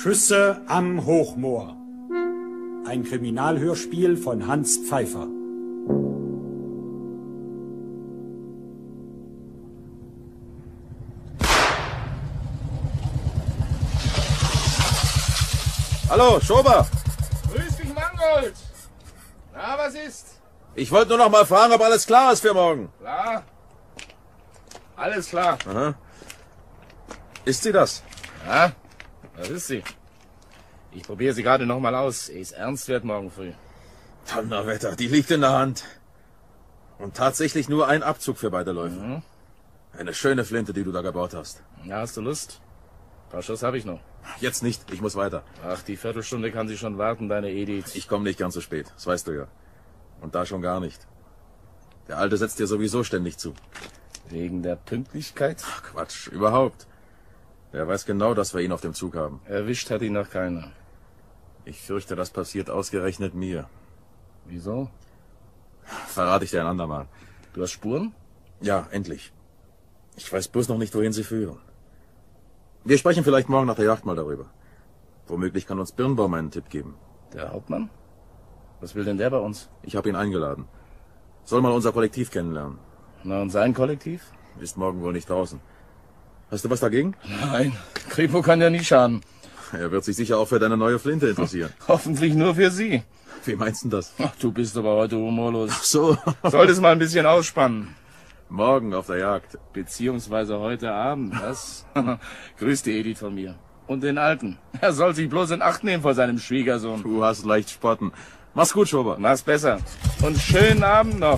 Schüsse am Hochmoor. Ein Kriminalhörspiel von Hans Pfeiffer. Hallo, Schober. Grüß dich, Mangold. Na, was ist? Ich wollte nur noch mal fragen, ob alles klar ist für morgen. Klar. Alles klar. Aha. Ist sie das? Ja, das ist sie. Ich probiere sie gerade noch mal aus, ehe es ernst wird morgen früh. Donnerwetter, die liegt in der Hand. Und tatsächlich nur ein Abzug für beide Läufe. Mhm. Eine schöne Flinte, die du da gebaut hast. Ja, hast du Lust? Ein paar Schuss habe ich noch. Jetzt nicht, ich muss weiter. Ach, die Viertelstunde kann sie schon warten, deine Edith. Ich komme nicht ganz so spät, das weißt du ja. Und da schon gar nicht. Der Alte setzt dir sowieso ständig zu. Wegen der Pünktlichkeit? Ach, Quatsch, überhaupt. Er weiß genau, dass wir ihn auf dem Zug haben. Erwischt hat ihn noch keiner. Ich fürchte, das passiert ausgerechnet mir. Wieso? Verrate ich dir ein andermal. Du hast Spuren? Ja, endlich. Ich weiß bloß noch nicht, wohin sie führen. Wir sprechen vielleicht morgen nach der Jagd mal darüber. Womöglich kann uns Birnbaum einen Tipp geben. Der Hauptmann? Was will denn der bei uns? Ich habe ihn eingeladen. Soll mal unser Kollektiv kennenlernen. Na, und sein Kollektiv? Ist morgen wohl nicht draußen. Hast du was dagegen? Nein, Kripo kann ja nie schaden. Er wird sich sicher auch für deine neue Flinte interessieren. Hoffentlich nur für Sie. Wie meinst du das? Ach, du bist aber heute humorlos. Ach so. Solltest mal ein bisschen ausspannen. Morgen auf der Jagd. Beziehungsweise heute Abend, was? Grüß die Edith von mir. Und den Alten. Er soll sich bloß in Acht nehmen vor seinem Schwiegersohn. Du hast leicht spotten. Mach's gut, Schober. Mach's besser. Und schönen Abend noch.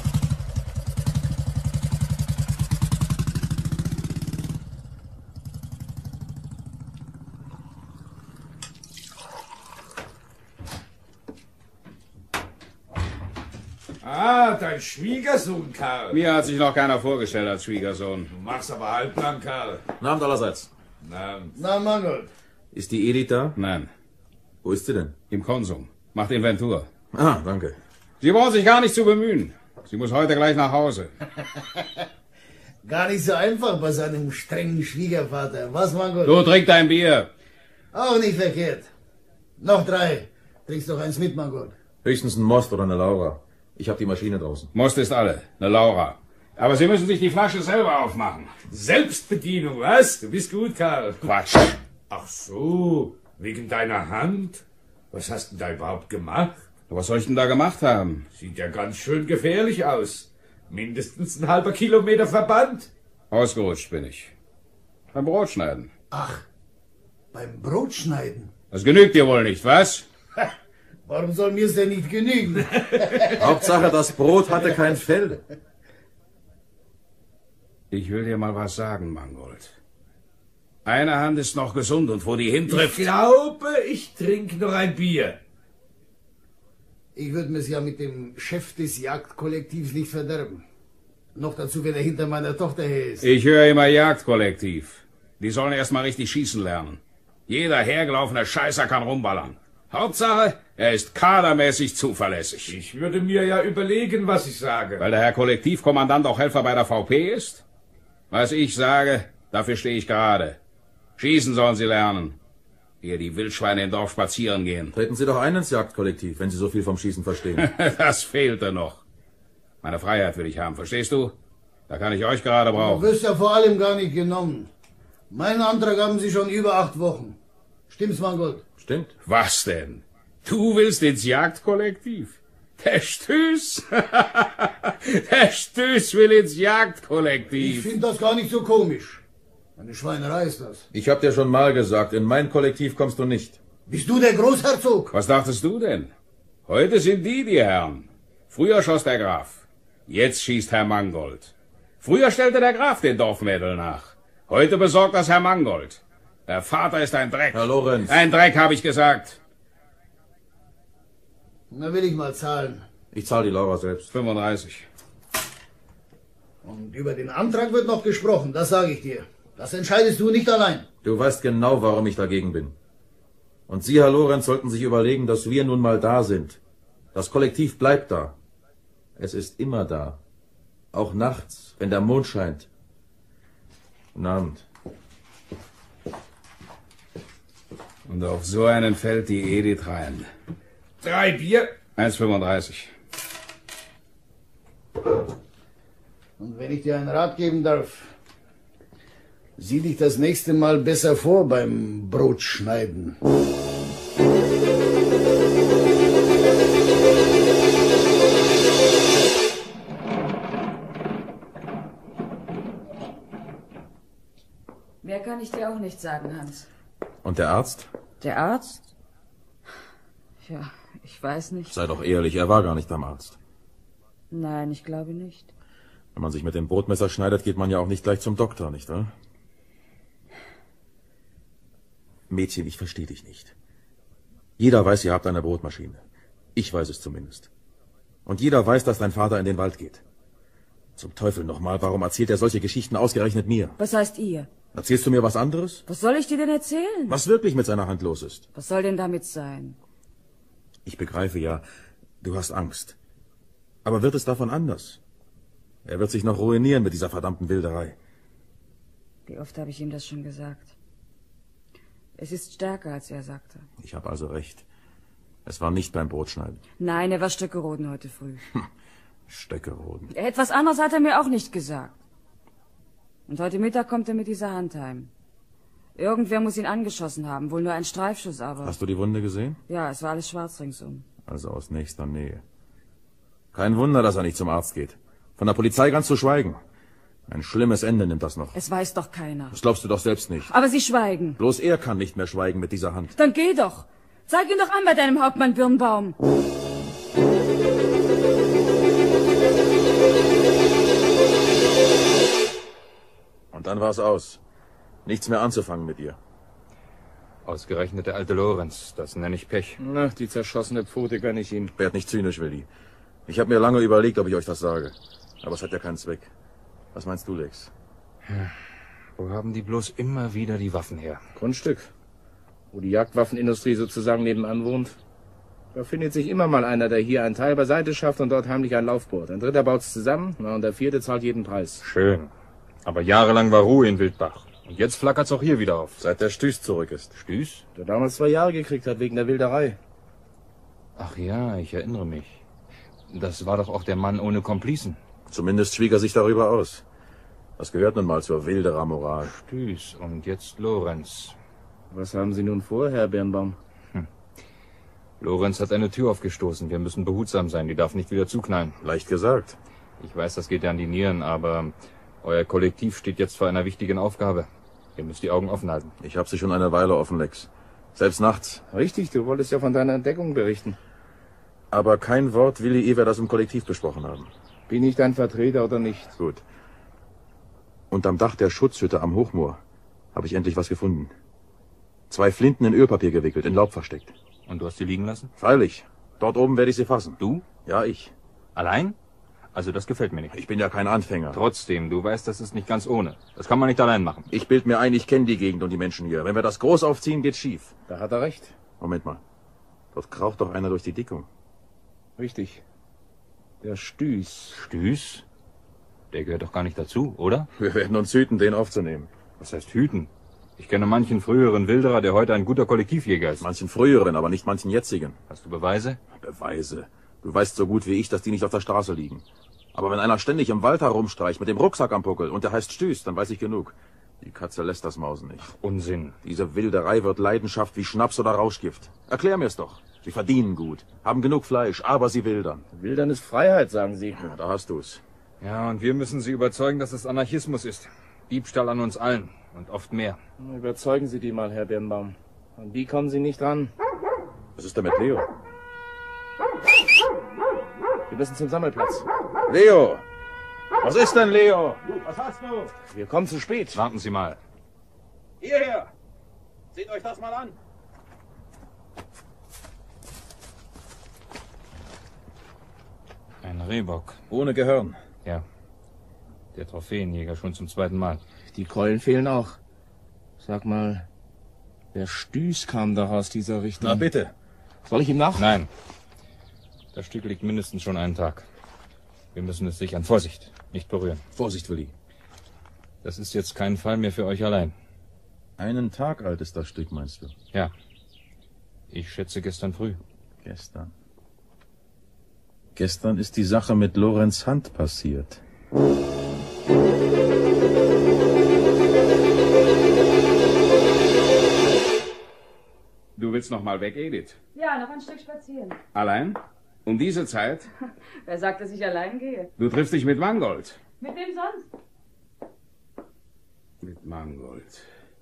Ah, dein Schwiegersohn, Karl. Mir hat sich noch keiner vorgestellt als Schwiegersohn. Du machst aber halblang, Karl. Guten Abend allerseits. Na, Mangold. Ist die Edith da? Nein, Wo ist sie denn? im Konsum. Macht Inventur. Ah, danke. Sie braucht sich gar nicht zu bemühen. Sie muss heute gleich nach Hause. Gar nicht so einfach bei seinem strengen Schwiegervater. Was, Mangold? Du, trink dein Bier. Auch nicht verkehrt. Noch 3. Trinkst doch eins mit, Mangold. Höchstens ein Most oder eine Laura. Ich habe die Maschine draußen. Most ist alle. Eine Laura. Aber Sie müssen sich die Flasche selber aufmachen. Selbstbedienung, was? Du bist gut, Karl. Quatsch. Ach so, wegen deiner Hand? Was hast du da überhaupt gemacht? Was soll ich denn da gemacht haben? Sieht ja ganz schön gefährlich aus. Mindestens ein halber Kilometer Verband. Ausgerutscht bin ich. Beim Brotschneiden. Ach, beim Brotschneiden. Das genügt dir wohl nicht, was? Warum soll mir's denn nicht genügen? Hauptsache, das Brot hatte kein Fell. Ich will dir mal was sagen, Mangold. Eine Hand ist noch gesund und wo die hintrifft... Ich glaube, ich trinke noch ein Bier. Ich würde mir's ja mit dem Chef des Jagdkollektivs nicht verderben. Noch dazu, wenn er hinter meiner Tochter her ist. Ich höre immer Jagdkollektiv. Die sollen erst mal richtig schießen lernen. Jeder hergelaufene Scheißer kann rumballern. Hauptsache, er ist kadermäßig zuverlässig. Ich würde mir ja überlegen, was ich sage. Weil der Herr Kollektivkommandant auch Helfer bei der VP ist? Was ich sage, dafür stehe ich gerade. Schießen sollen sie lernen. Ehe die Wildschweine im Dorf spazieren gehen. Treten Sie doch ein ins Jagdkollektiv, wenn Sie so viel vom Schießen verstehen. Das fehlte noch. Meine Freiheit will ich haben, verstehst du? Da kann ich euch gerade Du brauchen. wirst ja vor allem gar nicht genommen. Meinen Antrag haben Sie schon über 8 Wochen. Stimmt's, Mangold? Stimmt. Was denn? Du willst ins Jagdkollektiv? Der Stüß? Der Stüß will ins Ich Jagdkollektiv. finde das gar nicht so komisch. Eine Schweinerei ist das. Ich hab dir schon mal gesagt, in mein Kollektiv kommst du nicht. Bist du der Großherzog? Was dachtest du denn? Heute sind die Herren. Früher schoss der Graf. Jetzt schießt Herr Mangold. Früher stellte der Graf den Dorfmädel nach. Heute besorgt das Herr Mangold. Der Vater ist ein Dreck. Herr Lorenz. Ein Dreck, habe ich gesagt. Na, will ich mal zahlen. Ich zahle die Laura selbst. 35. Und über den Antrag wird noch gesprochen, das sage ich dir. Das entscheidest du nicht allein. Du weißt genau, warum ich dagegen bin. Und Sie, Herr Lorenz, sollten sich überlegen, dass wir nun mal da sind. Das Kollektiv bleibt da. Es ist immer da. Auch nachts, wenn der Mond scheint. Guten Abend. Und auf so einen fällt die Edith rein. 3 Bier. 1,35. Und wenn ich dir einen Rat geben darf, sieh dich das nächste Mal besser vor beim Brotschneiden. Mehr kann ich dir auch nicht sagen, Hans. Und der Arzt? Der Arzt? Ja, ich weiß nicht. Sei doch ehrlich, er war gar nicht beim Arzt. Nein, ich glaube nicht. Wenn man sich mit dem Brotmesser schneidet, geht man ja auch nicht gleich zum Doktor, nicht wahr? Mädchen, ich verstehe dich nicht. Jeder weiß, ihr habt eine Brotmaschine. Ich weiß es zumindest. Und jeder weiß, dass dein Vater in den Wald geht. Zum Teufel nochmal, warum erzählt er solche Geschichten ausgerechnet mir? Was heißt ihr? Erzählst du mir was anderes? Was soll ich dir denn erzählen? Was wirklich mit seiner Hand los ist? Was soll denn damit sein? Ich begreife ja, du hast Angst. Aber wird es davon anders? Er wird sich noch ruinieren mit dieser verdammten Wilderei. Wie oft habe ich ihm das schon gesagt? Es ist stärker, als er sagte. Ich habe also recht. Es war nicht beim Brotschneiden. Nein, er war Stöckeroden heute früh. Stöckeroden. Etwas anderes hat er mir auch nicht gesagt. Und heute Mittag kommt er mit dieser Hand heim. Irgendwer muss ihn angeschossen haben, wohl nur ein Streifschuss, aber... Hast du die Wunde gesehen? Ja, es war alles schwarz ringsum. Also aus nächster Nähe. Kein Wunder, dass er nicht zum Arzt geht. Von der Polizei ganz zu schweigen. Ein schlimmes Ende nimmt das noch. Es weiß doch keiner. Das glaubst du doch selbst nicht. Aber sie schweigen. Bloß er kann nicht mehr schweigen mit dieser Hand. Dann geh doch. Zeig ihn doch an bei deinem Hauptmann Birnbaum. Und dann war's aus. Nichts mehr anzufangen mit ihr. Ausgerechnet der alte Lorenz, das nenne ich Pech. Na, die zerschossene Pfote gönn ich ihm. Werd nicht zynisch, Willi. Ich habe mir lange überlegt, ob ich euch das sage. Aber es hat ja keinen Zweck. Was meinst du, Lex? Wo haben die bloß immer wieder die Waffen her? Grundstück, wo die Jagdwaffenindustrie sozusagen nebenan wohnt. Da findet sich immer mal einer, der hier einen Teil beiseite schafft und dort heimlich ein Laufboot. Ein dritter baut's zusammen, und der vierte zahlt jeden Preis. Schön. Aber jahrelang war Ruhe in Wildbach. Und jetzt flackert's auch hier wieder auf. Seit der Stüß zurück ist. Stüß? Der damals 2 Jahre gekriegt hat wegen der Wilderei. Ach ja, ich erinnere mich. Das war doch auch der Mann ohne Komplizen. Zumindest schwieg er sich darüber aus. Das gehört nun mal zur Wilderer-Moral. Stüß und jetzt Lorenz. Was haben Sie nun vor, Herr Birnbaum? Lorenz hat eine Tür aufgestoßen. Wir müssen behutsam sein. Die darf nicht wieder zuknallen. Leicht gesagt. Ich weiß, das geht ja an die Nieren, aber euer Kollektiv steht jetzt vor einer wichtigen Aufgabe. Ihr müsst die Augen offen halten. Ich habe sie schon eine Weile offen, Lex. Selbst nachts. Richtig, du wolltest ja von deiner Entdeckung berichten. Aber kein Wort, Willi, ehe wir das im Kollektiv besprochen haben. Bin ich dein Vertreter oder nicht? Gut. Unterm Dach der Schutzhütte am Hochmoor habe ich endlich was gefunden. 2 Flinten in Ölpapier gewickelt, in Laub versteckt. Und du hast sie liegen lassen? Freilich. Dort oben werde ich sie fassen. Du? Ja, ich. Allein? Also das gefällt mir nicht. Ich bin ja kein Anfänger. Trotzdem, du weißt, das ist nicht ganz ohne. Das kann man nicht allein machen. Ich bild mir ein, ich kenne die Gegend und die Menschen hier. Wenn wir das groß aufziehen, geht's schief. Da hat er recht. Moment mal. Dort kraucht doch einer durch die Dickung. Richtig. Der Stüß. Stüß? Der gehört doch gar nicht dazu, oder? Wir werden uns hüten, den aufzunehmen. Was heißt hüten? Ich kenne manchen früheren Wilderer, der heute ein guter Kollektivjäger ist. Manchen früheren, aber nicht manchen jetzigen. Hast du Beweise? Beweise? Du weißt so gut wie ich, dass die nicht auf der Straße liegen. Aber wenn einer ständig im Wald herumstreicht, mit dem Rucksack am Puckel, und der heißt Stüß, dann weiß ich genug. Die Katze lässt das Mausen nicht. Unsinn. Diese Wilderei wird Leidenschaft wie Schnaps oder Rauschgift. Erklär mir's doch. Sie verdienen gut, haben genug Fleisch, aber sie wildern. Wildern ist Freiheit, sagen Sie. Ja, da hast du's. Ja, und wir müssen sie überzeugen, dass es Anarchismus ist. Diebstahl an uns allen. Und oft mehr. Überzeugen Sie die mal, Herr Birnbaum. An die kommen Sie nicht ran. Was ist denn mit Leo? Wir müssen zum Sammelplatz. Leo! Was ist denn, Leo? Was hast du? Wir kommen zu spät. Warten Sie mal. Hierher! Seht euch das mal an! Ein Rehbock. Ohne Gehirn. Ja. Der Trophäenjäger schon zum 2. Mal. Die Keulen fehlen auch. Sag mal, der Stüß kam doch aus dieser Richtung. Na bitte. Soll ich ihm nach? Nein. Das Stück liegt mindestens schon einen Tag. Wir müssen es sichern. Vorsicht, nicht berühren. Vorsicht, Willi. Das ist jetzt kein Fall mehr für euch allein. Einen Tag alt ist das Stück, meinst du? Ja. Ich schätze gestern früh. Gestern? Gestern ist die Sache mit Lorenz Hand passiert. Du willst noch mal weg, Edith? Ja, noch ein Stück spazieren. Allein? Um diese Zeit? Wer sagt, dass ich allein gehe? Du triffst dich mit Mangold. Mit wem sonst? Mit Mangold.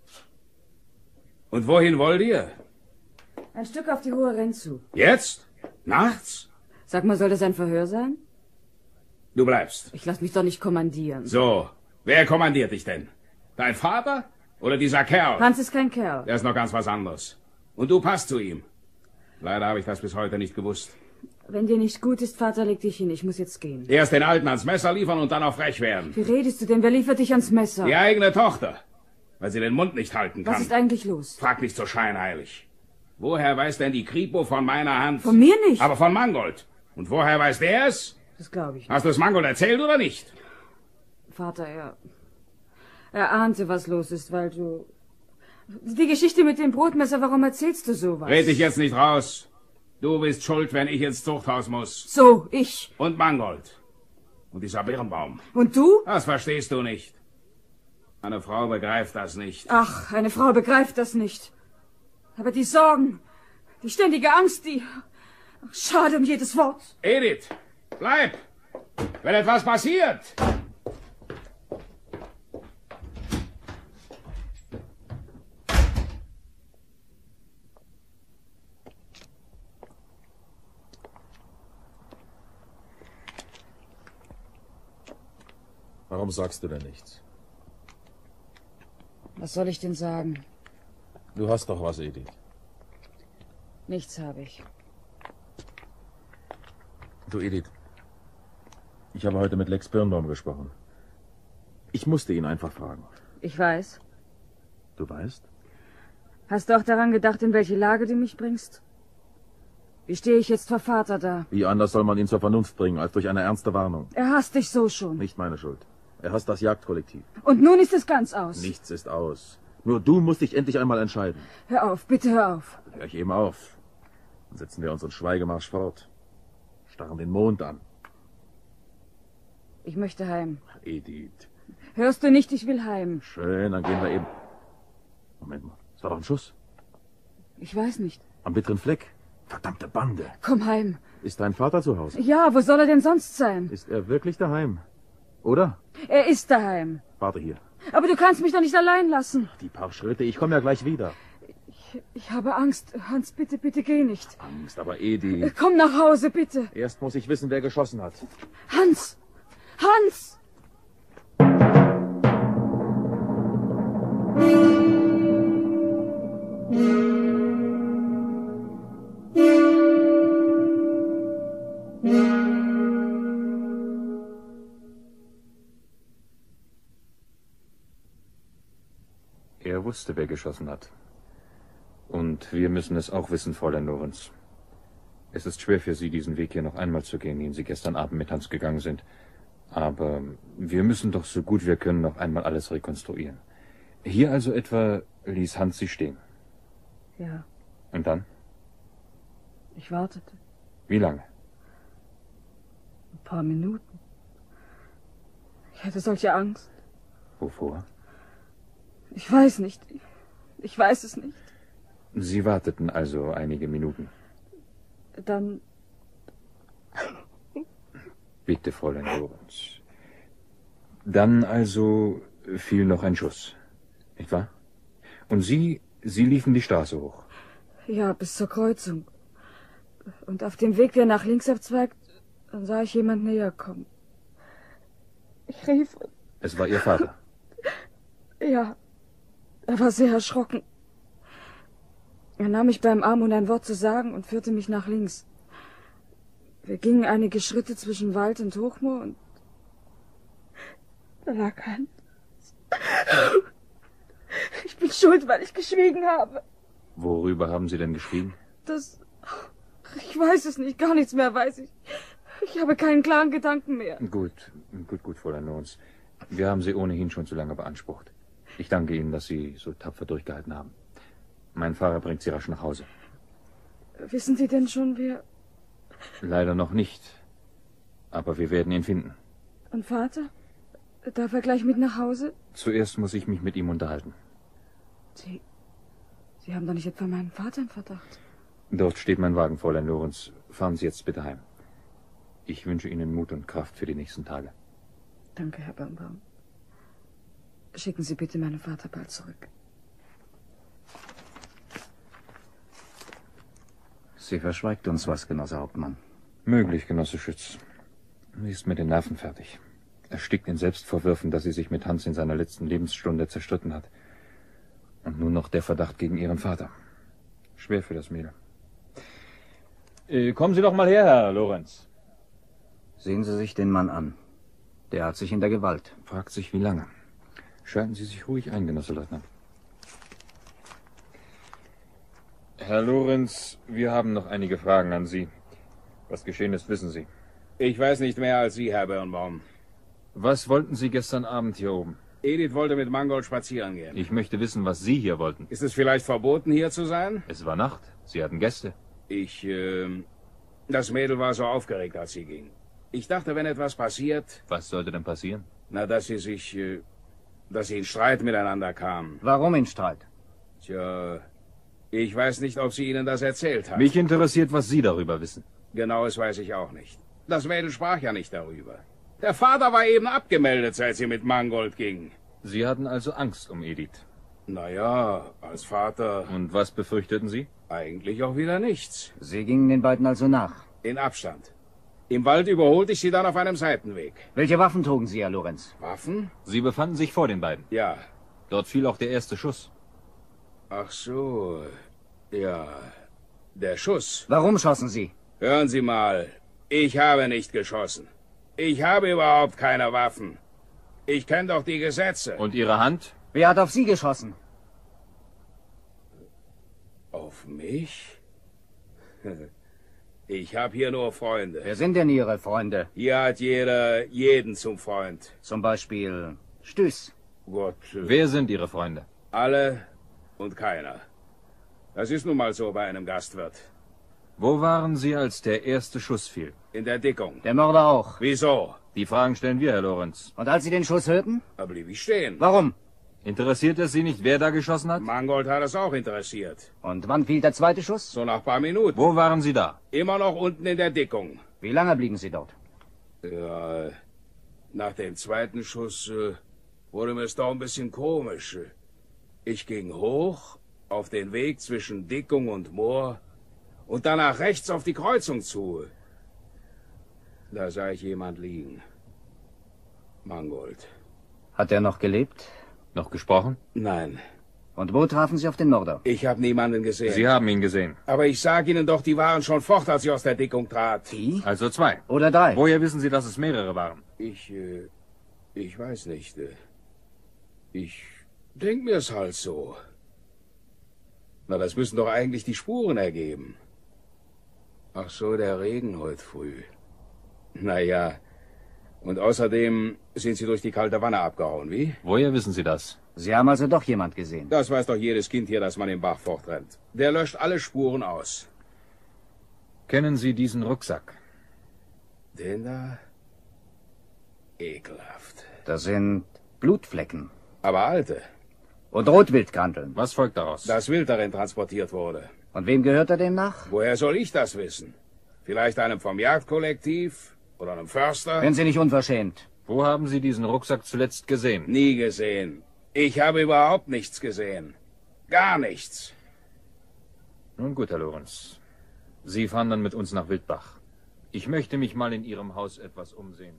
Und wohin wollt ihr? Ein Stück auf die Hohe Renn zu. Jetzt? Nachts? Sag mal, soll das ein Verhör sein? Du bleibst. Ich lass mich doch nicht kommandieren. So, wer kommandiert dich denn? Dein Vater oder dieser Kerl? Hans ist kein Kerl. Der ist noch ganz was anderes. Und du passt zu ihm. Leider habe ich das bis heute nicht gewusst. Wenn dir nicht gut ist, Vater, leg dich hin. Ich muss jetzt gehen. Erst den Alten ans Messer liefern und dann auch frech werden. Wie redest du denn? Wer liefert dich ans Messer? Die eigene Tochter. Weil sie den Mund nicht halten kann. Was ist eigentlich los? Frag nicht so scheinheilig. Woher weiß denn die Kripo von meiner Hand? Von mir nicht. Aber von Mangold. Und woher weiß der es? Das glaube ich nicht. Hast du es Mangold erzählt oder nicht? Vater, er ahnte, was los ist, weil du... Die Geschichte mit dem Brotmesser, warum erzählst du sowas? Red dich jetzt nicht raus. Du bist schuld, wenn ich ins Zuchthaus muss. So, ich. Und Mangold. Und dieser Birnbaum. Und du? Das verstehst du nicht. Eine Frau begreift das nicht. Ach, eine Frau begreift das nicht. Aber die Sorgen, die ständige Angst, die... Ach, schade um jedes Wort. Edith, bleib! Wenn etwas passiert! Warum sagst du denn nichts? Was soll ich denn sagen? Du hast doch was, Edith. Nichts habe ich. Du, Edith, ich habe heute mit Lex Birnbaum gesprochen. Ich musste ihn einfach fragen. Ich weiß. Du weißt? Hast du auch daran gedacht, in welche Lage du mich bringst? Wie stehe ich jetzt vor Vater da? Wie anders soll man ihn zur Vernunft bringen, als durch eine ernste Warnung? Er hasst dich so schon. Nicht meine Schuld. Er hasst das Jagdkollektiv. Und nun ist es ganz aus. Nichts ist aus. Nur du musst dich endlich einmal entscheiden. Hör auf, bitte hör auf. Hör ich eben auf. Dann setzen wir unseren Schweigemarsch fort. Starren den Mond an. Ich möchte heim. Edith. Hörst du nicht, ich will heim. Schön, dann gehen wir eben... Moment mal, das war doch ein Schuss. Ich weiß nicht. Am bitteren Fleck. Verdammte Bande. Komm heim. Ist dein Vater zu Hause? Ja, wo soll er denn sonst sein? Ist er wirklich daheim? Oder? Er ist daheim. Warte hier. Aber du kannst mich doch nicht allein lassen. Die paar Schritte, ich komme ja gleich wieder. Ich habe Angst. Hans, bitte, bitte geh nicht. Angst, aber Edith. Komm nach Hause, bitte. Erst muss ich wissen, wer geschossen hat. Hans! Hans! Er wusste, wer geschossen hat. Und wir müssen es auch wissen, Fräulein Lorenz. Es ist schwer für Sie, diesen Weg hier noch einmal zu gehen, den Sie gestern Abend mit Hans gegangen sind. Aber wir müssen doch so gut wir können noch einmal alles rekonstruieren. Hier also etwa ließ Hans Sie stehen. Ja, Und dann? ich wartete. Wie lange? Ein paar Minuten. Ich hatte solche Angst. Wovor? Ich weiß nicht. Ich weiß es nicht. Sie warteten also einige Minuten. Dann... Bitte, Fräulein Lorenz. Dann also fiel noch ein Schuss, nicht wahr? Und Sie liefen die Straße hoch. Ja, bis zur Kreuzung. Und auf dem Weg, der nach links abzweigt, dann sah ich jemand näher kommen. Ich rief... Es war Ihr Vater. Ja, er war sehr erschrocken. Er nahm mich beim Arm, um ein Wort zu sagen, und führte mich nach links. Wir gingen einige Schritte zwischen Wald und Hochmoor und da lag Hans. Ich bin schuld, weil ich geschwiegen habe. Worüber haben Sie denn geschwiegen? Ich weiß es nicht, gar nichts mehr weiß ich. Ich habe keinen klaren Gedanken mehr. Gut, Fräulein Lorenz. Wir haben Sie ohnehin schon zu lange beansprucht. Ich danke Ihnen, dass Sie so tapfer durchgehalten haben. Mein Fahrer bringt Sie rasch nach Hause. Wissen Sie denn schon, wer... Leider noch nicht. Aber wir werden ihn finden. Und Vater? Darf er gleich mit nach Hause? Zuerst muss ich mich mit ihm unterhalten. Sie haben doch nicht etwa meinen Vater im Verdacht? Dort steht mein Wagen, Fräulein Lorenz. Fahren Sie jetzt bitte heim. Ich wünsche Ihnen Mut und Kraft für die nächsten Tage. Danke, Herr Birnbaum. Schicken Sie bitte meinen Vater bald zurück. Sie verschweigt uns was, Genosse Hauptmann. Möglich, Genosse Schütz. Sie ist mit den Nerven fertig. Erstickt in Selbstvorwürfen, dass sie sich mit Hans in seiner letzten Lebensstunde zerstritten hat. Und nun noch der Verdacht gegen ihren Vater. Schwer für das Mädel. Kommen Sie doch mal her, Herr Lorenz. Sehen Sie sich den Mann an. Der hat sich in der Gewalt. Fragt sich, wie lange. Schalten Sie sich ruhig ein, Genosse Leutnant. Herr Lorenz, wir haben noch einige Fragen an Sie. Was geschehen ist, wissen Sie. Ich weiß nicht mehr als Sie, Herr Birnbaum. Was wollten Sie gestern Abend hier oben? Edith wollte mit Mangold spazieren gehen. Ich möchte wissen, was Sie hier wollten. Ist es vielleicht verboten, hier zu sein? Es war Nacht. Sie hatten Gäste. Das Mädel war so aufgeregt, als sie ging. Ich dachte, wenn etwas passiert... Was sollte denn passieren? Na, dass sie in Streit miteinander kamen. Warum in Streit? Tja, ich weiß nicht, ob sie Ihnen das erzählt hat. Mich interessiert, was Sie darüber wissen. Genaues weiß ich auch nicht. Das Mädel sprach ja nicht darüber. Der Vater war eben abgemeldet, seit sie mit Mangold ging. Sie hatten also Angst um Edith? Naja, als Vater... Und was befürchteten Sie? Eigentlich auch wieder nichts. Sie gingen den beiden also nach? In Abstand. Im Wald überholte ich sie dann auf einem Seitenweg. Welche Waffen trugen Sie, Herr Lorenz? Waffen? Sie befanden sich vor den beiden? Ja. Dort fiel auch der erste Schuss. Ach so, ja, der Schuss. Warum schossen Sie? Hören Sie mal, ich habe nicht geschossen. Ich habe überhaupt keine Waffen. Ich kenne doch die Gesetze. Und Ihre Hand? Wer hat auf Sie geschossen? Auf mich? Ich habe hier nur Freunde. Wer sind denn Ihre Freunde? Hier hat jeder jeden zum Freund. Zum Beispiel Stüß. Gott. Wer sind Ihre Freunde? Alle und keiner. Das ist nun mal so bei einem Gastwirt. Wo waren Sie, als der erste Schuss fiel? In der Dickung. Der Mörder auch. Wieso? Die Fragen stellen wir, Herr Lorenz. Und als Sie den Schuss hörten? Da blieb ich stehen. Warum? Interessiert es Sie nicht, wer da geschossen hat? Mangold hat es auch interessiert. Und wann fiel der zweite Schuss? So nach ein paar Minuten. Wo waren Sie da? Immer noch unten in der Dickung. Wie lange blieben Sie dort? Ja, nach dem zweiten Schuss wurde mir es doch ein bisschen komisch. Ich ging hoch auf den Weg zwischen Dickung und Moor und dann nach rechts auf die Kreuzung zu. Da sah ich jemand liegen. Mangold. Hat er noch gelebt? Noch gesprochen? Nein. Und wo trafen Sie auf den Mörder? Ich habe niemanden gesehen. Sie haben ihn gesehen. Aber ich sag Ihnen doch, die waren schon fort, als ich aus der Dickung trat. Die? Also 2. Oder 3. Woher wissen Sie, dass es mehrere waren? Ich weiß nicht. Ich denk mir's halt so. Na, das müssen doch eigentlich die Spuren ergeben. Ach so, der Regen heute früh. Naja, und außerdem sind Sie durch die kalte Wanne abgehauen, wie? Woher wissen Sie das? Sie haben also doch jemand gesehen. Das weiß doch jedes Kind hier, dass man im Bach fortrennt. Der löscht alle Spuren aus. Kennen Sie diesen Rucksack? Den da? Ekelhaft. Das sind Blutflecken. Aber alte. Und Rotwildkanteln. Was folgt daraus? Das Wild darin transportiert wurde. Und wem gehört er demnach? Woher soll ich das wissen? Vielleicht einem vom Jagdkollektiv? Oder einem Förster? Wenn Sie nicht unverschämt. Wo haben Sie diesen Rucksack zuletzt gesehen? Nie gesehen. Ich habe überhaupt nichts gesehen. Gar nichts. Nun gut, Herr Lorenz. Sie fahren dann mit uns nach Wildbach. Ich möchte mich mal in Ihrem Haus etwas umsehen.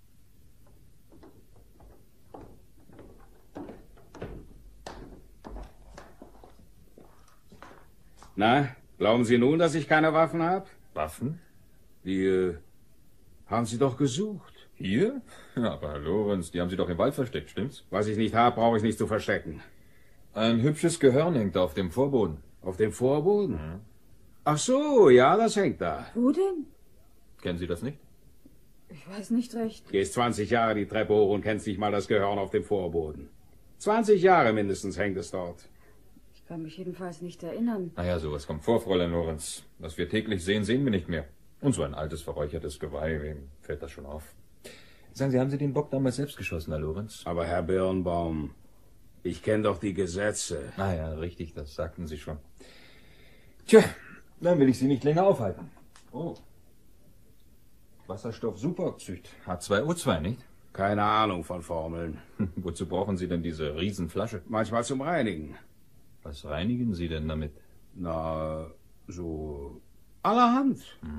Na, glauben Sie nun, dass ich keine Waffen habe? Waffen? Die haben Sie doch gesucht. Hier? Ja, aber Herr Lorenz, die haben Sie doch im Wald versteckt, stimmt's? Was ich nicht habe, brauche ich nicht zu verstecken. Ein hübsches Gehörn hängt auf dem Vorboden. Auf dem Vorboden? Mhm. Ach so, ja, das hängt da. Wo denn? Kennen Sie das nicht? Ich weiß nicht recht. Gehst 20 Jahre die Treppe hoch und kennst nicht mal das Gehörn auf dem Vorboden. 20 Jahre mindestens hängt es dort. Ich kann mich jedenfalls nicht erinnern. Naja, sowas kommt vor, Fräulein Lorenz. Was wir täglich sehen, sehen wir nicht mehr. Und so ein altes, verräuchertes Geweih, wem fällt das schon auf? Sagen Sie, haben Sie den Bock damals selbst geschossen, Herr Lorenz? Aber Herr Birnbaum, ich kenne doch die Gesetze. Ah ja, richtig, das sagten Sie schon. Tja, dann will ich Sie nicht länger aufhalten. Oh. Wasserstoff-Superoxid, H2O2, nicht? Keine Ahnung von Formeln. Wozu brauchen Sie denn diese Riesenflasche? Manchmal zum Reinigen. Was reinigen Sie denn damit? Na, so allerhand.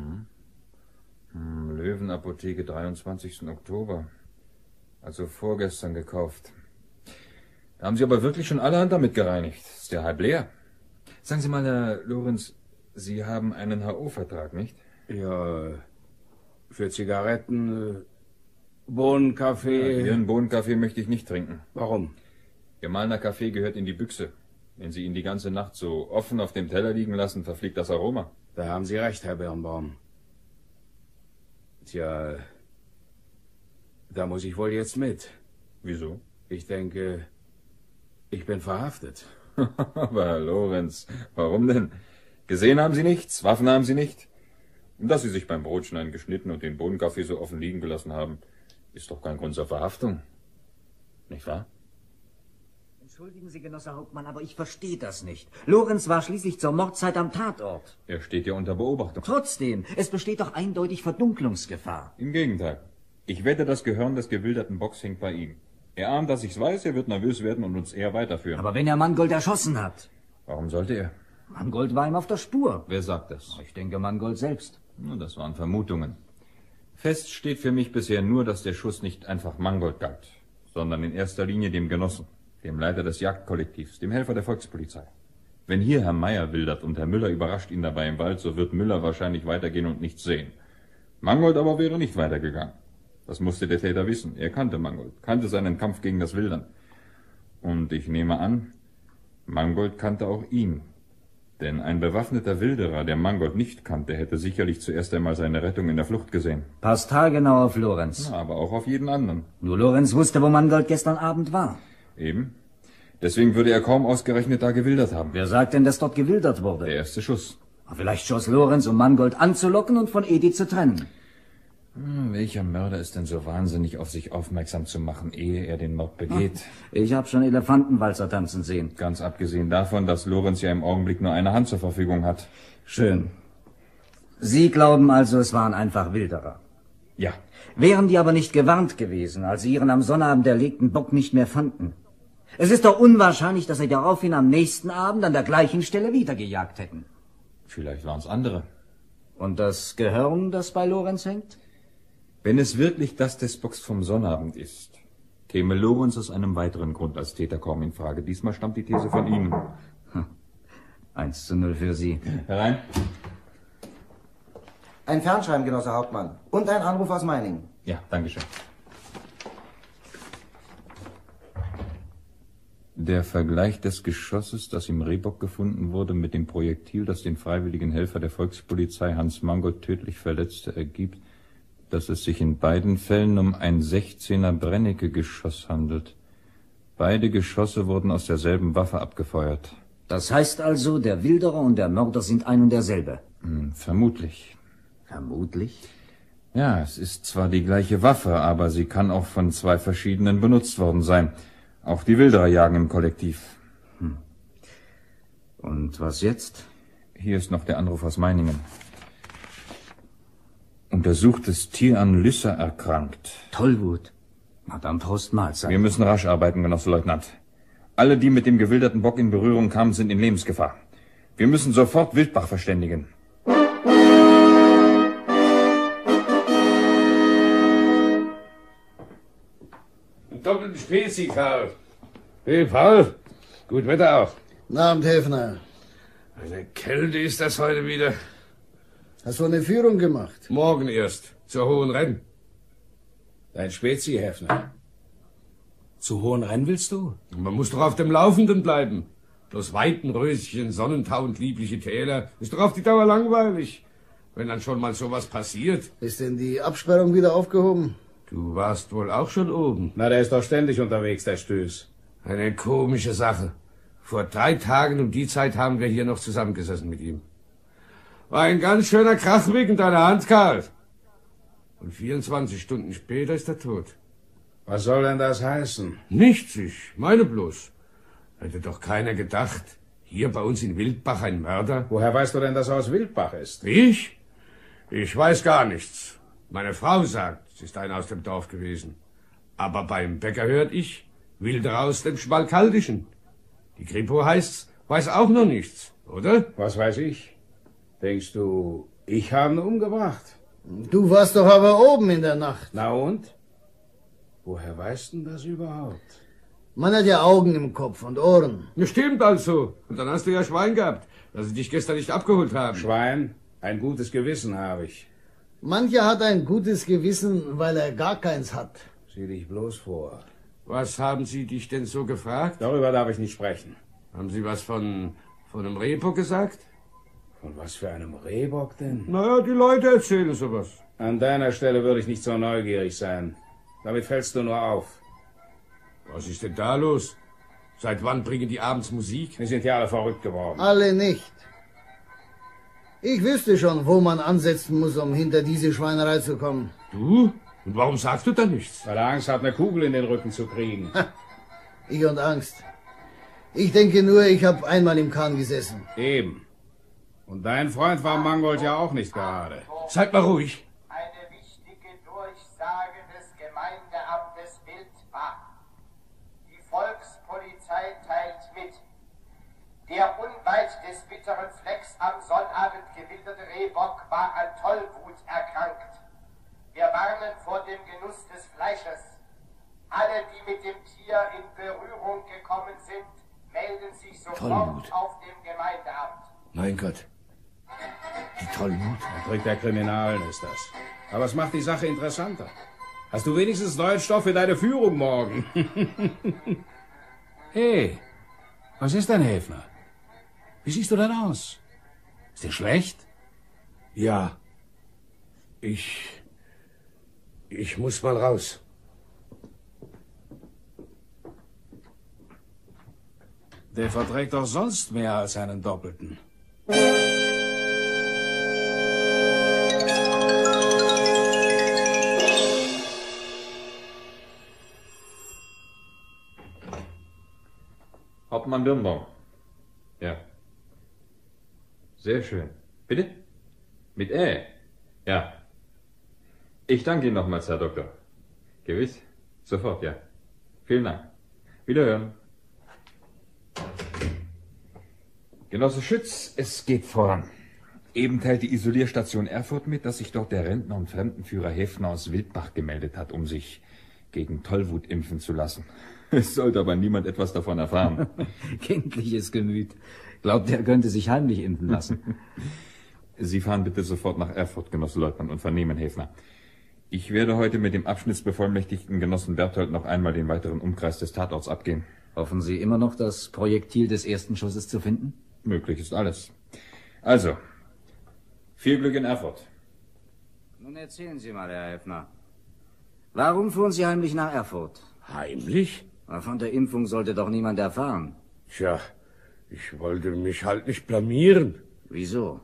Löwenapotheke, 23. Oktober. Also vorgestern gekauft. Da haben Sie aber wirklich schon allerhand damit gereinigt. Ist ja halb leer. Sagen Sie mal, Herr Lorenz, Sie haben einen HO-Vertrag, nicht? Ja, für Zigaretten, Bohnenkaffee. Ja, Ihren Bohnenkaffee möchte ich nicht trinken. Warum? Gemahlener Kaffee gehört in die Büchse. Wenn Sie ihn die ganze Nacht so offen auf dem Teller liegen lassen, verfliegt das Aroma. Da haben Sie recht, Herr Birnbaum. Tja, da muss ich wohl jetzt mit. Wieso? Ich denke, ich bin verhaftet. Aber Herr Lorenz, warum denn? Gesehen haben Sie nichts, Waffen haben Sie nicht. Und dass Sie sich beim Brotschneiden geschnitten und den Bohnenkaffee so offen liegen gelassen haben, ist doch kein Grund zur Verhaftung. Nicht wahr? Entschuldigen Sie, Genosse Hauptmann, aber ich verstehe das nicht. Lorenz war schließlich zur Mordzeit am Tatort. Er steht ja unter Beobachtung. Trotzdem, es besteht doch eindeutig Verdunklungsgefahr. Im Gegenteil. Ich wette, das Gehirn des gewilderten Bocks hängt bei ihm. Er ahnt, dass ich's weiß, er wird nervös werden und uns eher weiterführen. Aber wenn er Mangold erschossen hat? Warum sollte er? Mangold war ihm auf der Spur. Wer sagt das? Ich denke Mangold selbst. Nun, das waren Vermutungen. Fest steht für mich bisher nur, dass der Schuss nicht einfach Mangold galt, sondern in erster Linie dem Genossen, dem Leiter des Jagdkollektivs, dem Helfer der Volkspolizei. Wenn hier Herr Meier wildert und Herr Müller überrascht ihn dabei im Wald, so wird Müller wahrscheinlich weitergehen und nichts sehen. Mangold aber wäre nicht weitergegangen. Das musste der Täter wissen. Er kannte Mangold, kannte seinen Kampf gegen das Wildern. Und ich nehme an, Mangold kannte auch ihn. Denn ein bewaffneter Wilderer, der Mangold nicht kannte, hätte sicherlich zuerst einmal seine Rettung in der Flucht gesehen. Passt haargenau auf Lorenz. Ja, aber auch auf jeden anderen. Nur Lorenz wusste, wo Mangold gestern Abend war. Eben. Deswegen würde er kaum ausgerechnet da gewildert haben. Wer sagt denn, dass dort gewildert wurde? Der erste Schuss. Vielleicht schoss Lorenz, um Mangold anzulocken und von Edith zu trennen. Welcher Mörder ist denn so wahnsinnig, auf sich aufmerksam zu machen, ehe er den Mord begeht? Ich habe schon Elefantenwalzer tanzen sehen. Ganz abgesehen davon, dass Lorenz ja im Augenblick nur eine Hand zur Verfügung hat. Schön. Sie glauben also, es waren einfach Wilderer? Ja. Wären die aber nicht gewarnt gewesen, als sie ihren am Sonnabend erlegten Bock nicht mehr fanden? Es ist doch unwahrscheinlich, dass sie daraufhin am nächsten Abend an der gleichen Stelle wieder gejagt hätten. Vielleicht waren es andere. Und das Gehirn, das bei Lorenz hängt? Wenn es wirklich das des Bocks vom Sonnabend ist, käme Lorenz aus einem weiteren Grund als Täter kaum in Frage. Diesmal stammt die These von Ihnen. 1:0 für Sie. Herein. Ein Fernschreiben, Genosse Hauptmann. Und ein Anruf aus Meiningen. Ja, dankeschön. Der Vergleich des Geschosses, das im Rehbock gefunden wurde, mit dem Projektil, das den freiwilligen Helfer der Volkspolizei Hans Mangold tödlich verletzte, ergibt, dass es sich in beiden Fällen um ein 16er Brennecke-Geschoss handelt. Beide Geschosse wurden aus derselben Waffe abgefeuert. Das heißt also, der Wilderer und der Mörder sind ein und derselbe? Vermutlich. Vermutlich? Ja, es ist zwar die gleiche Waffe, aber sie kann auch von zwei verschiedenen benutzt worden sein. Auch die Wilderer jagen im Kollektiv. Und was jetzt? Hier ist noch der Anruf aus Meiningen. Untersuchtes Tier an Lysser erkrankt. Tollwut. Madame Prost, Mahlzeit. Wir müssen rasch arbeiten, Genosse Leutnant. Alle, die mit dem gewilderten Bock in Berührung kamen, sind in Lebensgefahr. Wir müssen sofort Wildbach verständigen. Doppelten Spezi, Karl. Hey, Paul. Gut Wetter auch. Guten Abend, Häfner. Eine Kälte ist das heute wieder. Hast du eine Führung gemacht? Morgen erst. Zur Hohen Renn. Dein Spezi, Häfner. Zu Hohen Renn willst du? Man muss doch auf dem Laufenden bleiben. Das Weitenröschen, Sonnentau und liebliche Täler ist doch auf die Dauer langweilig. Wenn dann schon mal sowas passiert. Ist denn die Absperrung wieder aufgehoben? Du warst wohl auch schon oben. Na, der ist doch ständig unterwegs, der Stöß. Eine komische Sache. Vor 3 Tagen um die Zeit haben wir hier noch zusammengesessen mit ihm. War ein ganz schöner Krachweg in deiner Hand, Karl. Und 24 Stunden später ist er tot. Was soll denn das heißen? Nichts, ich meine bloß. Hätte doch keiner gedacht, hier bei uns in Wildbach ein Mörder. Woher weißt du denn, dass er aus Wildbach ist? Ich? Ich weiß gar nichts. Meine Frau sagt, sie ist einer aus dem Dorf gewesen. Aber beim Bäcker hört ich, Wilderer aus dem Schmalkaldischen. Die Kripo heißt's, weiß auch noch nichts, oder? Was weiß ich? Denkst du, ich habe ihn umgebracht? Du warst doch aber oben in der Nacht. Na und? Woher weißt du das überhaupt? Man hat ja Augen im Kopf und Ohren. Ja, stimmt also. Und dann hast du ja Schwein gehabt, dass sie dich gestern nicht abgeholt haben. Schwein? Ein gutes Gewissen habe ich. Mancher hat ein gutes Gewissen, weil er gar keins hat. Sieh dich bloß vor. Was haben sie dich denn so gefragt? Darüber darf ich nicht sprechen. Haben sie was von einem Rehbock gesagt? Von was für einem Rehbock denn? Naja, die Leute erzählen sowas. An deiner Stelle würde ich nicht so neugierig sein. Damit fällst du nur auf. Was ist denn da los? Seit wann bringen die abends Musik? Wir sind ja alle verrückt geworden. Alle nicht. Ich wüsste schon, wo man ansetzen muss, um hinter diese Schweinerei zu kommen. Du? Und warum sagst du da nichts? Weil er Angst hat, eine Kugel in den Rücken zu kriegen. Ich und Angst. Ich denke nur, ich habe einmal im Kahn gesessen. Eben. Und dein Freund war Mangold ja auch nicht gerade. Seid mal ruhig. Eine wichtige Durchsage des Gemeindeamtes Wildbach. Die Volkspolizei teilt mit. Der unweit des bitteren Flecks am Sonnabend gewilderte Rehbock war an Tollwut erkrankt. Wir warnen vor dem Genuss des Fleisches. Alle, die mit dem Tier in Berührung gekommen sind, melden sich sofort auf dem Gemeindeamt. Mein Gott. Die Tollwut. Ein Trick der Kriminalen ist das. Aber es macht die Sache interessanter. Hast du wenigstens neuen Stoff für deine Führung morgen? Hey, was ist denn, Häfner? Wie siehst du denn aus? Ist dir schlecht? Ja. Ich muss mal raus. Der verträgt doch sonst mehr als einen Doppelten. Hauptmann Birnbaum. Ja. Sehr schön. Bitte? Mit Ä? Ja. Ich danke Ihnen nochmals, Herr Doktor. Gewiss? Sofort, ja. Vielen Dank. Wiederhören. Genosse Schütz, es geht voran. Eben teilt die Isolierstation Erfurt mit, dass sich dort der Rentner und Fremdenführer Häfner aus Wildbach gemeldet hat, um sich gegen Tollwut impfen zu lassen. Es sollte aber niemand etwas davon erfahren. Kindliches Gemüt. Glaubt, er könnte sich heimlich impfen lassen. Sie fahren bitte sofort nach Erfurt, Genosse Leutnant, und vernehmen Häfner. Ich werde heute mit dem Abschnittsbevollmächtigten Genossen Berthold noch einmal den weiteren Umkreis des Tatorts abgehen. Hoffen Sie immer noch, das Projektil des ersten Schusses zu finden? Möglich ist alles. Also, viel Glück in Erfurt. Nun erzählen Sie mal, Herr Häfner. Warum fuhren Sie heimlich nach Erfurt? Heimlich? Von der Impfung sollte doch niemand erfahren. Tja, ich wollte mich halt nicht blamieren. Wieso?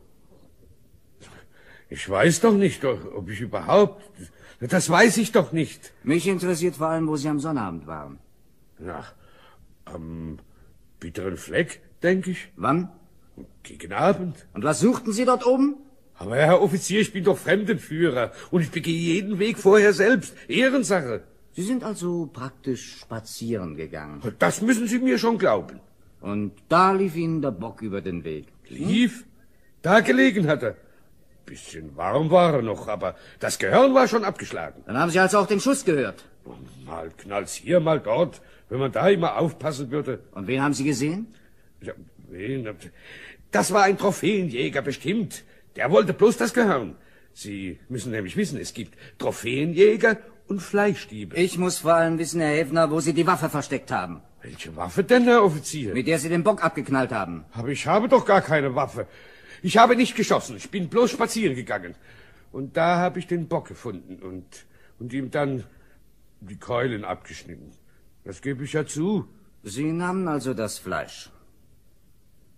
Ich weiß doch nicht, ob ich überhaupt... Das weiß ich doch nicht. Mich interessiert vor allem, wo Sie am Sonnabend waren. Na, am bitteren Fleck, denke ich. Wann? Gegen Abend. Und was suchten Sie dort oben? Aber Herr Offizier, ich bin doch Fremdenführer und ich begehe jeden Weg vorher selbst. Ehrensache. Sie sind also praktisch spazieren gegangen. Das müssen Sie mir schon glauben. Und da lief Ihnen der Bock über den Weg. Lief? Da gelegen hat er. Bisschen warm war er noch, aber das Gehirn war schon abgeschlagen. Dann haben Sie also auch den Schuss gehört. Mal knallt's hier, mal dort. Wenn man da immer aufpassen würde. Und wen haben Sie gesehen? Ja, wen? Das war ein Trophäenjäger bestimmt. Der wollte bloß das Gehirn. Sie müssen nämlich wissen, es gibt Trophäenjäger und Fleischdiebe. Ich muss vor allem wissen, Herr Häfner, wo Sie die Waffe versteckt haben. Welche Waffe denn, Herr Offizier? Mit der Sie den Bock abgeknallt haben. Aber ich habe doch gar keine Waffe. Ich habe nicht geschossen, ich bin bloß spazieren gegangen. Und da habe ich den Bock gefunden und ihm dann die Keulen abgeschnitten. Das gebe ich ja zu. Sie nahmen also das Fleisch.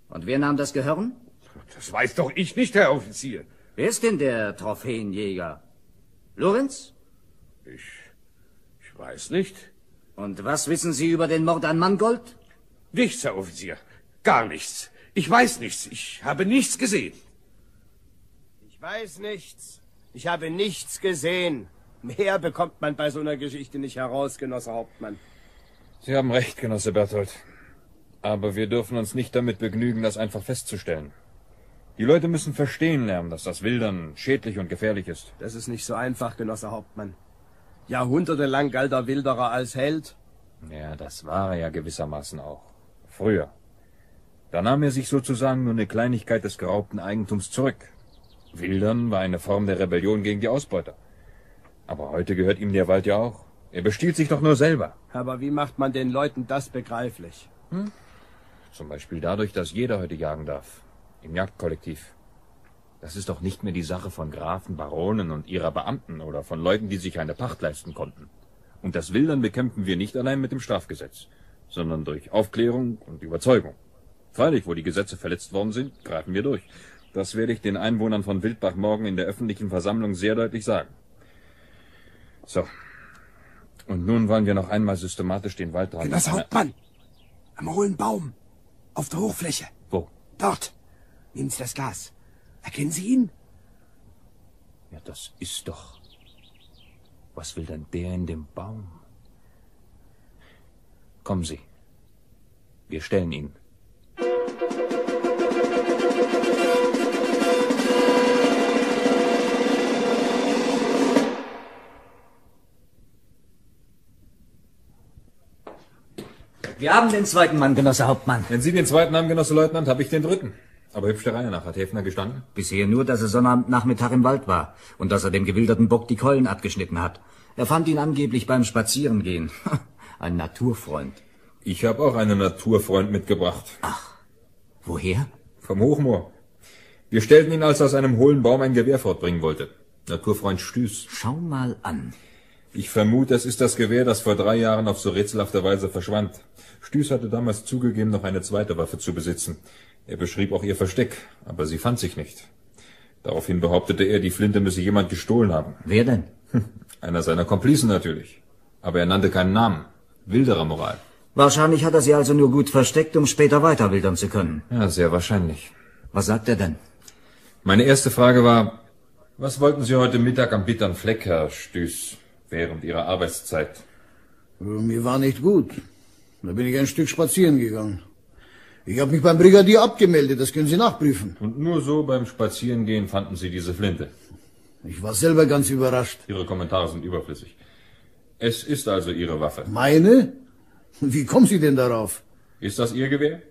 Und wer nahm das Gehirn? Das weiß doch ich nicht, Herr Offizier. Wer ist denn der Trophäenjäger? Lorenz? Ich weiß nicht. Und was wissen Sie über den Mord an Mangold? Nichts, Herr Offizier. Gar nichts. Ich weiß nichts. Ich habe nichts gesehen. Ich weiß nichts. Ich habe nichts gesehen. Mehr bekommt man bei so einer Geschichte nicht heraus, Genosse Hauptmann. Sie haben recht, Genosse Berthold. Aber wir dürfen uns nicht damit begnügen, das einfach festzustellen. Die Leute müssen verstehen lernen, dass das Wildern schädlich und gefährlich ist. Das ist nicht so einfach, Genosse Hauptmann. Jahrhundertelang galt der Wilderer als Held. Ja, das war er ja gewissermaßen auch. Früher. Da nahm er sich sozusagen nur eine Kleinigkeit des geraubten Eigentums zurück. Wildern war eine Form der Rebellion gegen die Ausbeuter. Aber heute gehört ihm der Wald ja auch. Er bestiehlt sich doch nur selber. Aber wie macht man den Leuten das begreiflich? Zum Beispiel dadurch, dass jeder heute jagen darf. Im Jagdkollektiv. Das ist doch nicht mehr die Sache von Grafen, Baronen und ihrer Beamten oder von Leuten, die sich eine Pacht leisten konnten. Und das Wildern bekämpfen wir nicht allein mit dem Strafgesetz, sondern durch Aufklärung und Überzeugung. Freilich, wo die Gesetze verletzt worden sind, greifen wir durch. Das werde ich den Einwohnern von Wildbach morgen in der öffentlichen Versammlung sehr deutlich sagen. So. Und nun wollen wir noch einmal systematisch den Waldrand... Genosse Hauptmann! Am hohlen Baum. Auf der Hochfläche. Wo? Dort. Nehmen Sie das Glas. Erkennen Sie ihn? Ja, das ist doch... Was will denn der in dem Baum? Kommen Sie. Wir stellen ihn. Wir haben den zweiten Mann, Genosse Hauptmann. Wenn Sie den zweiten haben, Genosse Leutnant, habe ich den dritten. Aber hübsch der Reihe nach. Hat Häfner gestanden? Bisher nur, dass er Sonnabendnachmittag im Wald war und dass er dem gewilderten Bock die Keulen abgeschnitten hat. Er fand ihn angeblich beim Spazierengehen. Ein Naturfreund. Ich habe auch einen Naturfreund mitgebracht. Ach, woher? Vom Hochmoor. Wir stellten ihn, als er aus einem hohlen Baum ein Gewehr fortbringen wollte. Naturfreund Stüß. Schau mal an. Ich vermute, es ist das Gewehr, das vor 3 Jahren auf so rätselhafte Weise verschwand. Stüß hatte damals zugegeben, noch eine zweite Waffe zu besitzen. Er beschrieb auch ihr Versteck, aber sie fand sich nicht. Daraufhin behauptete er, die Flinte müsse jemand gestohlen haben. Wer denn? Einer seiner Komplizen natürlich. Aber er nannte keinen Namen. Wilderermoral. Wahrscheinlich hat er sie also nur gut versteckt, um später weiter wildern zu können. Ja, sehr wahrscheinlich. Was sagt er denn? Meine erste Frage war, was wollten Sie heute Mittag am bitteren Fleck, Herr Stüß, während Ihrer Arbeitszeit? Mir war nicht gut. Da bin ich ein Stück spazieren gegangen. Ich habe mich beim Brigadier abgemeldet, das können Sie nachprüfen. Und nur so beim Spazierengehen fanden Sie diese Flinte? Ich war selber ganz überrascht. Ihre Kommentare sind überflüssig. Es ist also Ihre Waffe. Meine? Wie kommen Sie denn darauf? Ist das Ihr Gewehr?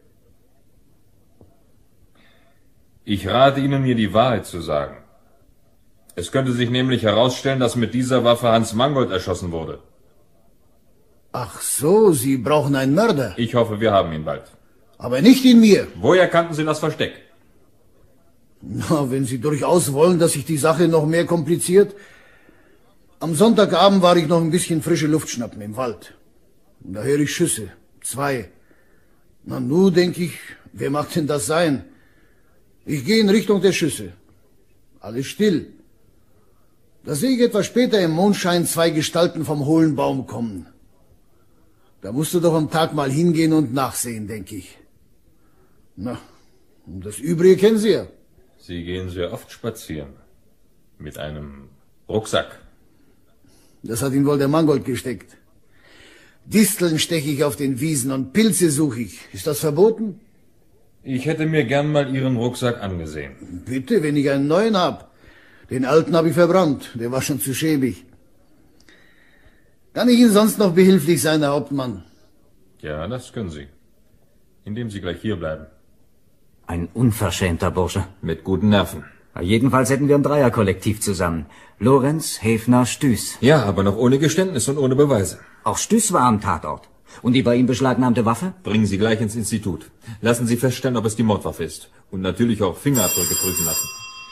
Ich rate Ihnen, mir die Wahrheit zu sagen. Es könnte sich nämlich herausstellen, dass mit dieser Waffe Hans Mangold erschossen wurde. Ach so, Sie brauchen einen Mörder. Ich hoffe, wir haben ihn bald. Aber nicht in mir. Woher kannten Sie das Versteck? Na, wenn Sie durchaus wollen, dass sich die Sache noch mehr kompliziert. Am Sonntagabend war ich noch ein bisschen frische Luft schnappen im Wald. Und da höre ich Schüsse. 2. Na, nun denke ich, wer mag denn das sein? Ich gehe in Richtung der Schüsse. Alles still. Da sehe ich etwas später im Mondschein 2 Gestalten vom hohlen Baum kommen. Da musst du doch am Tag mal hingehen und nachsehen, denke ich. Na, und das Übrige kennen Sie ja. Sie gehen sehr oft spazieren. Mit einem Rucksack. Das hat ihn wohl der Mangold gesteckt. Disteln steche ich auf den Wiesen und Pilze suche ich. Ist das verboten? Ich hätte mir gern mal Ihren Rucksack angesehen. Bitte, wenn ich einen neuen hab. Den alten habe ich verbrannt. Der war schon zu schäbig. Kann ich Ihnen sonst noch behilflich sein, Herr Hauptmann? Ja, das können Sie. Indem Sie gleich hier bleiben. Ein unverschämter Bursche. Mit guten Nerven. Jedenfalls hätten wir ein Dreierkollektiv zusammen. Lorenz, Häfner, Stüß. Ja, aber noch ohne Geständnis und ohne Beweise. Auch Stüß war am Tatort. Und die bei ihm beschlagnahmte Waffe? Bringen Sie gleich ins Institut. Lassen Sie feststellen, ob es die Mordwaffe ist. Und natürlich auch Fingerabdrücke prüfen lassen.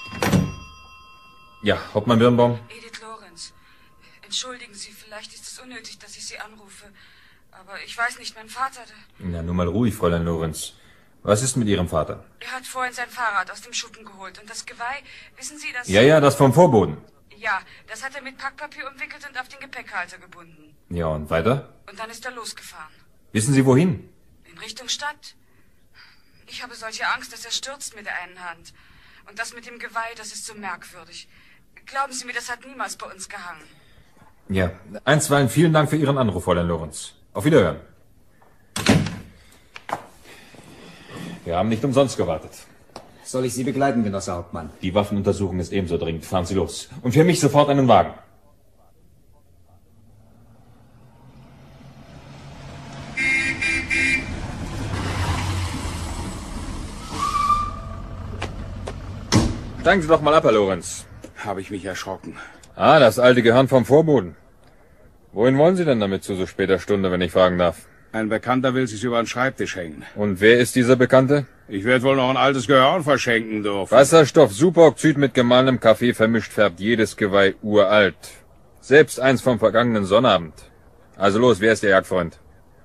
Ja, Hauptmann Birnbaum. Edith Lorenz. Entschuldigen Sie, vielleicht ist es unnötig, dass ich Sie anrufe. Aber ich weiß nicht, mein Vater... Na, nur mal ruhig, Fräulein Lorenz. Was ist mit Ihrem Vater? Er hat vorhin sein Fahrrad aus dem Schuppen geholt. Und das Geweih, wissen Sie, das... Ja, das vom Vorboden. Ja, das hat er mit Packpapier umwickelt und auf den Gepäckhalter gebunden. Ja, und weiter? Und dann ist er losgefahren. Wissen Sie, wohin? In Richtung Stadt. Ich habe solche Angst, dass er stürzt mit der einen Hand. Und das mit dem Geweih, das ist so merkwürdig. Glauben Sie mir, das hat niemals bei uns gehangen. Ja, einstweilen vielen Dank für Ihren Anruf, Fräulein Lorenz. Auf Wiederhören. Wir haben nicht umsonst gewartet. Soll ich Sie begleiten, Genosse Hauptmann? Die Waffenuntersuchung ist ebenso dringend. Fahren Sie los. Und für mich sofort einen Wagen. Steigen Sie doch mal ab, Herr Lorenz. Habe ich mich erschrocken. Ah, das alte Gehirn vom Vorboden. Wohin wollen Sie denn damit zu so später Stunde, wenn ich fragen darf? Ein Bekannter will sich über den Schreibtisch hängen. Und wer ist dieser Bekannte? Ich werde wohl noch ein altes Gehirn verschenken dürfen. Wasserstoff Superoxid mit gemahlenem Kaffee vermischt färbt jedes Geweih uralt. Selbst eins vom vergangenen Sonnabend. Also los, wer ist Ihr Jagdfreund?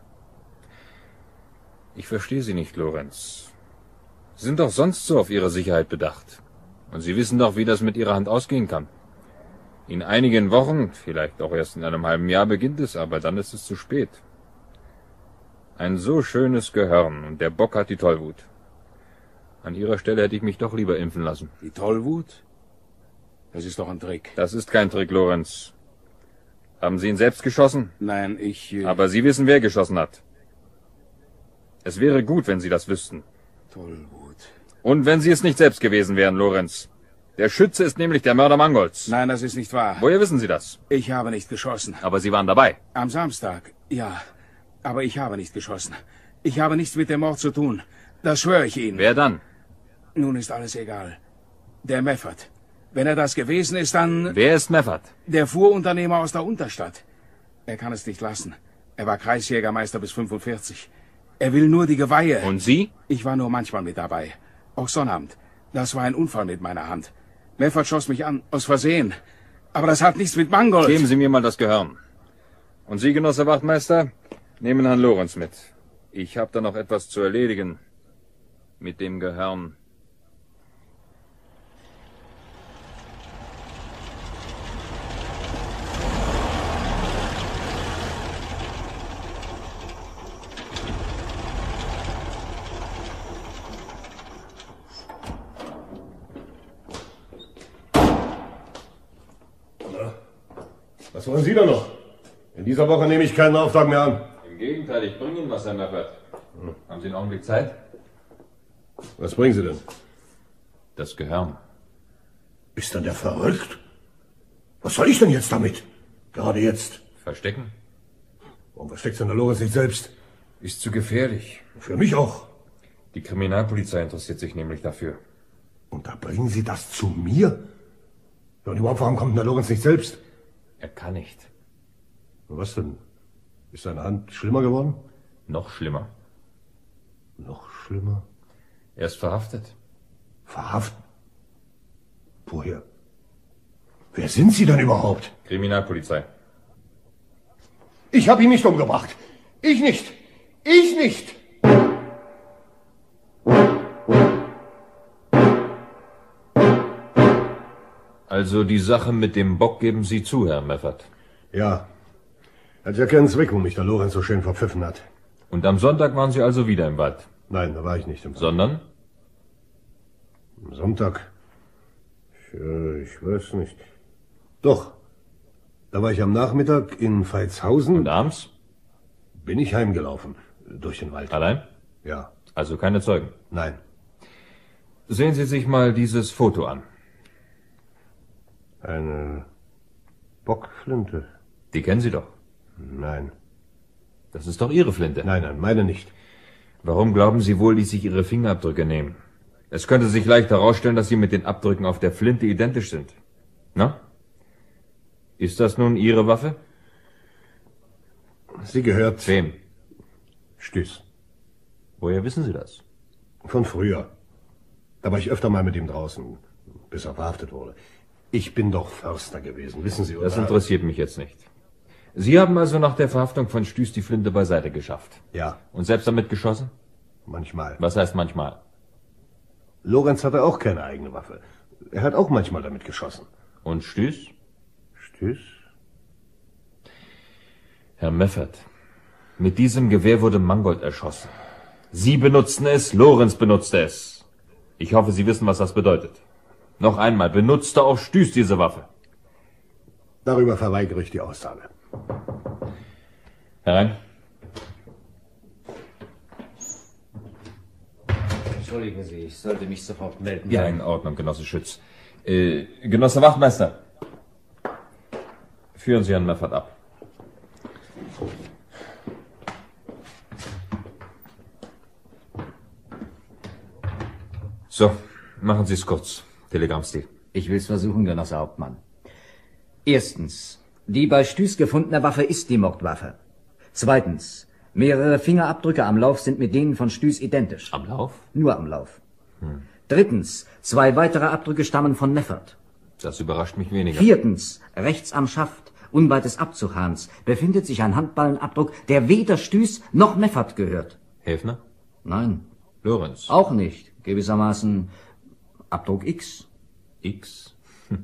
Ich verstehe Sie nicht, Lorenz. Sie sind doch sonst so auf Ihre Sicherheit bedacht. Und Sie wissen doch, wie das mit Ihrer Hand ausgehen kann. In einigen Wochen, vielleicht auch erst in einem halben Jahr beginnt es, aber dann ist es zu spät. Ein so schönes Gehirn und der Bock hat die Tollwut. An Ihrer Stelle hätte ich mich doch lieber impfen lassen. Die Tollwut? Das ist doch ein Trick. Das ist kein Trick, Lorenz. Haben Sie ihn selbst geschossen? Nein, ich... Aber Sie wissen, wer geschossen hat. Es wäre gut, wenn Sie das wüssten. Tollwut. Und wenn Sie es nicht selbst gewesen wären, Lorenz. Der Schütze ist nämlich der Mörder Mangolds. Nein, das ist nicht wahr. Woher wissen Sie das? Ich habe nicht geschossen. Aber Sie waren dabei. Am Samstag, ja. Aber ich habe nicht geschossen. Ich habe nichts mit dem Mord zu tun. Das schwöre ich Ihnen. Wer dann? Nun ist alles egal. Der Meffert. Wenn er das gewesen ist, dann... Wer ist Meffert? Der Fuhrunternehmer aus der Unterstadt. Er kann es nicht lassen. Er war Kreisjägermeister bis 45. Er will nur die Geweihe. Und Sie? Ich war nur manchmal mit dabei. Auch Sonnabend. Das war ein Unfall mit meiner Hand. Meffert schoss mich an, aus Versehen. Aber das hat nichts mit Mangold. Geben Sie mir mal das Gehirn. Und Sie, Genosse Wachtmeister, nehmen Herrn Lorenz mit. Ich habe da noch etwas zu erledigen. Mit dem Gehirn. Was wollen Sie da noch? In dieser Woche nehme ich keinen Auftrag mehr an. Im Gegenteil, ich bringe Ihnen was, Herr Meffert. Haben Sie einen Augenblick Zeit? Was bringen Sie denn? Das Gehirn. Ist denn der verrückt? Was soll ich denn jetzt damit? Gerade jetzt. Verstecken? Warum versteckt denn der Lorenz nicht selbst? Ist zu gefährlich. Für mich auch. Die Kriminalpolizei interessiert sich nämlich dafür. Und da bringen Sie das zu mir? Ja, und überhaupt, warum kommt denn der Lorenz nicht selbst? Er kann nicht. Was denn? Ist seine Hand schlimmer geworden? Noch schlimmer. Noch schlimmer? Er ist verhaftet. Verhaftet? Woher? Wer sind Sie denn überhaupt? Kriminalpolizei. Ich habe ihn nicht umgebracht. Ich nicht. Ich nicht. Also die Sache mit dem Bock geben Sie zu, Herr Meffert. Ja. Hat ja keinen Zweck, wo mich der Lorenz so schön verpfiffen hat. Und am Sonntag waren Sie also wieder im Wald? Nein, da war ich nicht im Wald. Sondern? Am Sonntag? Ich weiß nicht. Doch. Da war ich am Nachmittag in Veitshausen. Und abends? Bin ich heimgelaufen. Durch den Wald. Allein? Ja. Also keine Zeugen? Nein. Sehen Sie sich mal dieses Foto an. Eine Bockflinte. Die kennen Sie doch. Nein. Das ist doch Ihre Flinte. Nein, meine nicht. Warum glauben Sie wohl, ließ sich Ihre Fingerabdrücke nehmen? Es könnte sich leicht herausstellen, dass Sie mit den Abdrücken auf der Flinte identisch sind. Na? Ist das nun Ihre Waffe? Sie gehört... Wem? Stüß. Woher wissen Sie das? Von früher. Da war ich öfter mal mit ihm draußen, bis er verhaftet wurde. Ich bin doch Förster gewesen, wissen Sie, oder? Das interessiert mich jetzt nicht. Sie haben also nach der Verhaftung von Stüß die Flinte beiseite geschafft? Ja. Und selbst damit geschossen? Manchmal. Was heißt manchmal? Lorenz hatte auch keine eigene Waffe. Er hat auch manchmal damit geschossen. Und Stüß? Stüß? Herr Meffert, mit diesem Gewehr wurde Mangold erschossen. Sie benutzten es, Lorenz benutzte es. Ich hoffe, Sie wissen, was das bedeutet. Noch einmal, benutzte auch Stüß diese Waffe? Darüber verweigere ich die Aussage. Herein. Entschuldigen Sie, ich sollte mich sofort melden. Ja, in Ordnung, Genosse Schütz. Genosse Wachtmeister, führen Sie Herrn Meffert ab. So, machen Sie es kurz. Telegrammstil. Ich will es versuchen, Genosse Hauptmann. Erstens, die bei Stüß gefundene Waffe ist die Mordwaffe. Zweitens, mehrere Fingerabdrücke am Lauf sind mit denen von Stüß identisch. Am Lauf? Nur am Lauf. Drittens, 2 weitere Abdrücke stammen von Meffert. Das überrascht mich weniger. Viertens, rechts am Schaft, unweit des Abzughahns, befindet sich ein Handballenabdruck, der weder Stüß noch Meffert gehört. Häfner? Nein. Lorenz? Auch nicht. Gewissermaßen Abdruck X. X?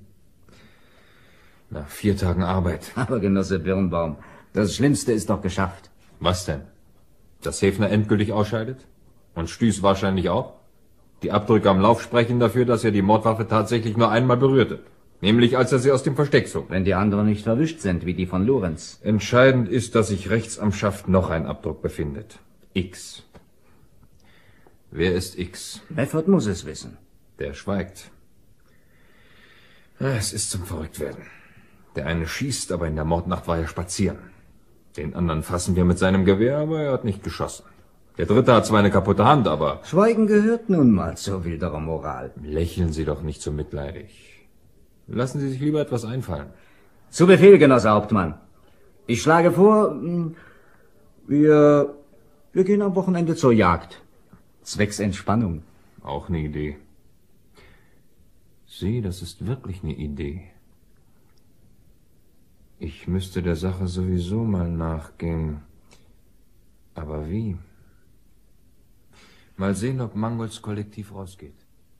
Nach 4 Tagen Arbeit. Aber Genosse Birnbaum, das Schlimmste ist doch geschafft. Was denn? Dass Häfner endgültig ausscheidet? Und Stüß wahrscheinlich auch? Die Abdrücke am Lauf sprechen dafür, dass er die Mordwaffe tatsächlich nur einmal berührte. Nämlich, als er sie aus dem Versteck zog. Wenn die anderen nicht verwischt sind, wie die von Lorenz. Entscheidend ist, dass sich rechts am Schaft noch ein Abdruck befindet. X. Wer ist X? Meffert muss es wissen. Der schweigt. Es ist zum Verrücktwerden. Der eine schießt, aber in der Mordnacht war er spazieren. Den anderen fassen wir mit seinem Gewehr, aber er hat nicht geschossen. Der dritte hat zwar eine kaputte Hand, aber... Schweigen gehört nun mal zur wilderer Moral. Lächeln Sie doch nicht so mitleidig. Lassen Sie sich lieber etwas einfallen. Zu Befehl, Genosse Hauptmann. Ich schlage vor, wir gehen am Wochenende zur Jagd. Zwecks Entspannung. Auch eine Idee. Sieh, das ist wirklich eine Idee. Ich müsste der Sache sowieso mal nachgehen. Aber wie? Mal sehen, ob Mangolds Kollektiv rausgeht.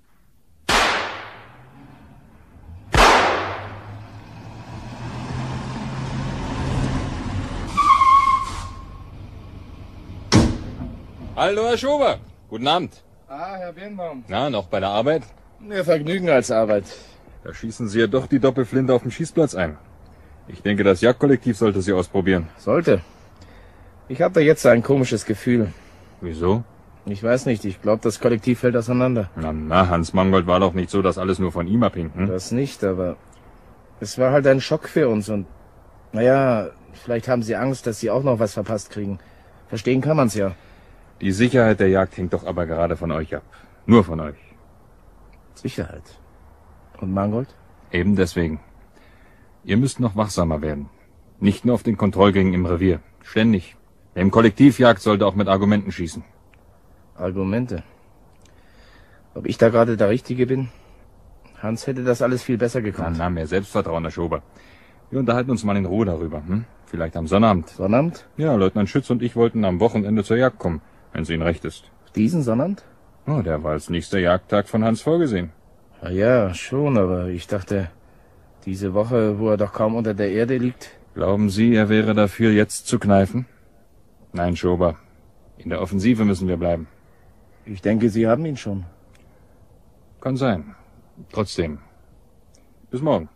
Hallo, Herr Schober. Guten Abend. Herr Birnbaum. Na, noch bei der Arbeit? Mehr Vergnügen als Arbeit. Da schießen Sie ja doch die Doppelflinte auf dem Schießplatz ein. Ich denke, das Jagdkollektiv sollte Sie ausprobieren. Sollte. Ich habe da jetzt ein komisches Gefühl. Wieso? Ich weiß nicht, ich glaube, das Kollektiv fällt auseinander. Na, Hans Mangold war doch nicht so, dass alles nur von ihm abhing. Hm? Das nicht, aber es war halt ein Schock für uns und naja, vielleicht haben Sie Angst, dass Sie auch noch was verpasst kriegen. Verstehen kann man's ja. Die Sicherheit der Jagd hängt doch aber gerade von euch ab. Nur von euch. Sicherheit. Und Mangold? Eben deswegen. Ihr müsst noch wachsamer werden. Nicht nur auf den Kontrollgängen im Revier. Ständig. Wer im Kollektiv jagt, sollte auch mit Argumenten schießen. Argumente? Ob ich da gerade der Richtige bin? Hans hätte das alles viel besser gekonnt. Na, mehr Selbstvertrauen, Herr Schober. Wir unterhalten uns mal in Ruhe darüber. Hm? Vielleicht am Sonnabend. Sonnabend? Ja, Leutnant Schütz und ich wollten am Wochenende zur Jagd kommen, wenn es Ihnen recht ist. Diesen Sonnabend? Oh, der war als nächster Jagdtag von Hans vorgesehen. Ja, schon, aber ich dachte, diese Woche, wo er doch kaum unter der Erde liegt. Glauben Sie, er wäre dafür, jetzt zu kneifen? Nein, Schober. In der Offensive müssen wir bleiben. Ich denke, Sie haben ihn schon. Kann sein. Trotzdem. Bis morgen.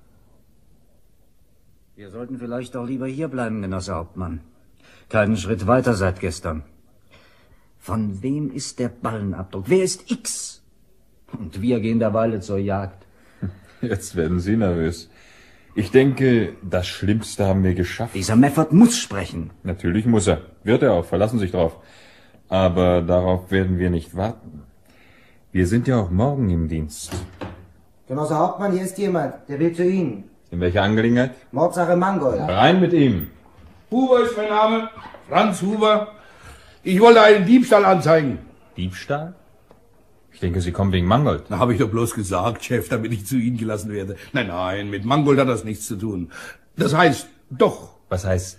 Wir sollten vielleicht auch lieber hier bleiben, Genosse Hauptmann. Keinen Schritt weiter seit gestern. Von wem ist der Ballenabdruck? Wer ist X? Und wir gehen derweil zur Jagd. Jetzt werden Sie nervös. Ich denke, das Schlimmste haben wir geschafft. Dieser Meffert muss sprechen. Natürlich muss er. Wird er auch. Verlassen Sie sich drauf. Aber darauf werden wir nicht warten. Wir sind ja auch morgen im Dienst. Genosse Hauptmann, hier ist jemand. Der will zu Ihnen. In welcher Angelegenheit? Mordsache Mangold. Rein mit ihm. Huber ist mein Name. Franz Huber. Ich wollte einen Diebstahl anzeigen. Diebstahl? Ich denke, Sie kommen wegen Mangold. Na, habe ich doch bloß gesagt, Chef, damit ich zu Ihnen gelassen werde. Nein, mit Mangold hat das nichts zu tun. Das heißt, doch. Was heißt doch?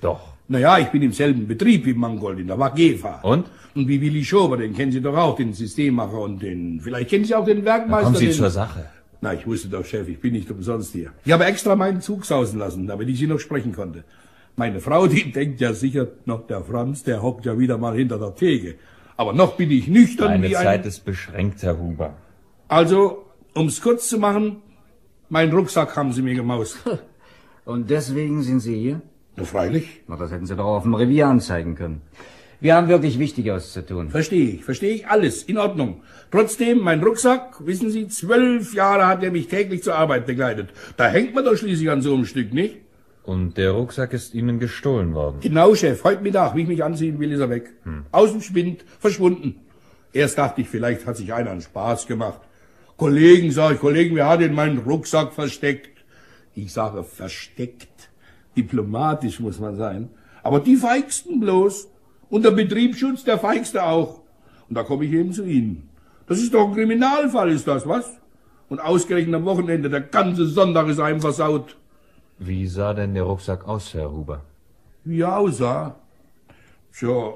Naja, ich bin im selben Betrieb wie Mangold in der Wageva. Und? Und wie Willi Schober, den kennen Sie doch auch, den Systemmacher und den... Vielleicht kennen Sie auch den Werkmeister. Kommen Sie den, zur Sache. Na, ich wusste doch, Chef, ich bin nicht umsonst hier. Ich habe extra meinen Zug sausen lassen, damit ich Sie noch sprechen konnte. Meine Frau, die denkt ja sicher noch, der Franz, der hockt ja wieder mal hinter der Theke. Aber noch bin ich nüchtern Meine wie ein... Zeit ist beschränkt, Herr Huber. Also, um's kurz zu machen, meinen Rucksack haben Sie mir gemaust. Und deswegen sind Sie hier? Na, freilich. Na, das hätten Sie doch auf dem Revier anzeigen können. Wir haben wirklich Wichtigeres zu tun. Verstehe ich alles, in Ordnung. Trotzdem, mein Rucksack, wissen Sie, 12 Jahre hat er mich täglich zur Arbeit begleitet. Da hängt man doch schließlich an so einem Stück, nicht? Und der Rucksack ist Ihnen gestohlen worden? Genau, Chef. Heute Mittag, wie ich mich anziehen will, ist er weg. Aus dem Spind, verschwunden. Erst dachte ich, vielleicht hat sich einer einen Spaß gemacht. Kollegen, sag ich, Kollegen, wer hat denn meinen Rucksack versteckt? Ich sage, versteckt. Diplomatisch muss man sein. Aber die Feigsten bloß. Und der Betriebsschutz, der Feigste auch. Und da komme ich eben zu Ihnen. Das ist doch ein Kriminalfall, ist das, was? Und ausgerechnet am Wochenende, der ganze Sonntag ist einem versaut. Wie sah denn der Rucksack aus, Herr Huber? Wie er aussah? Tja,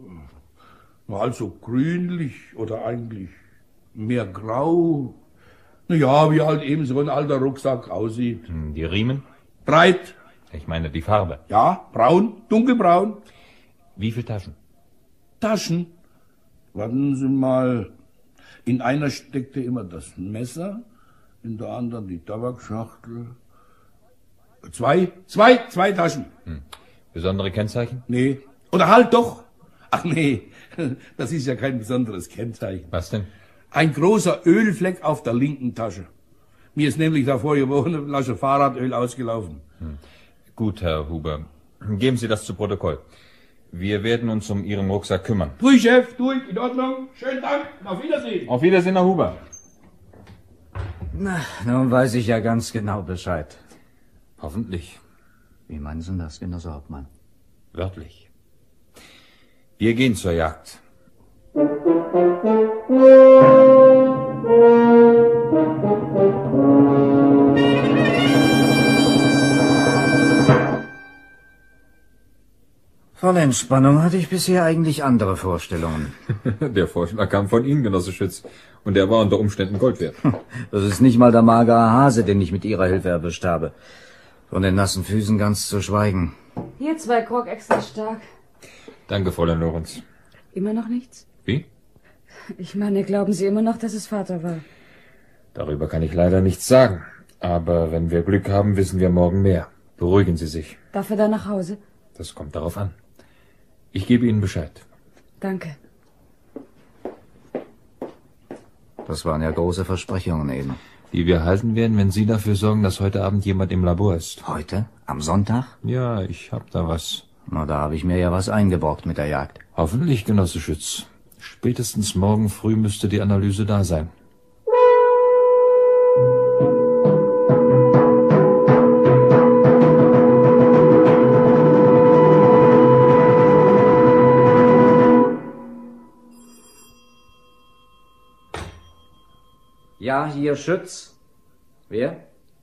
also grünlich oder eigentlich mehr grau. Naja, wie halt eben so ein alter Rucksack aussieht. Die Riemen? Breit. Ich meine die Farbe. Ja, braun, dunkelbraun. Wie viele Taschen? Taschen? Warten Sie mal. In einer steckte immer das Messer, in der anderen die Tabakschachtel. Zwei Taschen. Besondere Kennzeichen? Nee. Oder halt doch. Ach nee, das ist ja kein besonderes Kennzeichen. Was denn? Ein großer Ölfleck auf der linken Tasche. Mir ist nämlich da vorige Woche eine Flasche Fahrradöl ausgelaufen. Gut, Herr Huber. Geben Sie das zu Protokoll. Wir werden uns um Ihren Rucksack kümmern. Tu ich, Chef, tu ich. In Ordnung. Schönen Dank und auf Wiedersehen. Auf Wiedersehen, Herr Huber. Na, nun weiß ich ja ganz genau Bescheid. Hoffentlich. Wie meinen Sie das, Genosse Hauptmann? Wörtlich. Wir gehen zur Jagd. Von Entspannung hatte ich bisher eigentlich andere Vorstellungen. Der Vorschlag kam von Ihnen, Genosse Schütz. Und der war unter Umständen Gold wert. Das ist nicht mal der magere Hase, den ich mit Ihrer Hilfe erwischt habe. Von den nassen Füßen ganz zu schweigen. Hier 2 Grog extra stark. Danke, Fräulein Lorenz. Immer noch nichts? Wie? Ich meine, glauben Sie immer noch, dass es Vater war? Darüber kann ich leider nichts sagen. Aber wenn wir Glück haben, wissen wir morgen mehr. Beruhigen Sie sich. Darf er dann nach Hause? Das kommt darauf an. Ich gebe Ihnen Bescheid. Danke. Das waren ja große Versprechungen eben. Die wir halten werden, wenn Sie dafür sorgen, dass heute Abend jemand im Labor ist. Heute? Am Sonntag? Ja, ich hab da was. Na, da habe ich mir ja was eingebrockt mit der Jagd. Hoffentlich, Genosse Schütz. Spätestens morgen früh müsste die Analyse da sein. Ja, hier Schütz. Wer?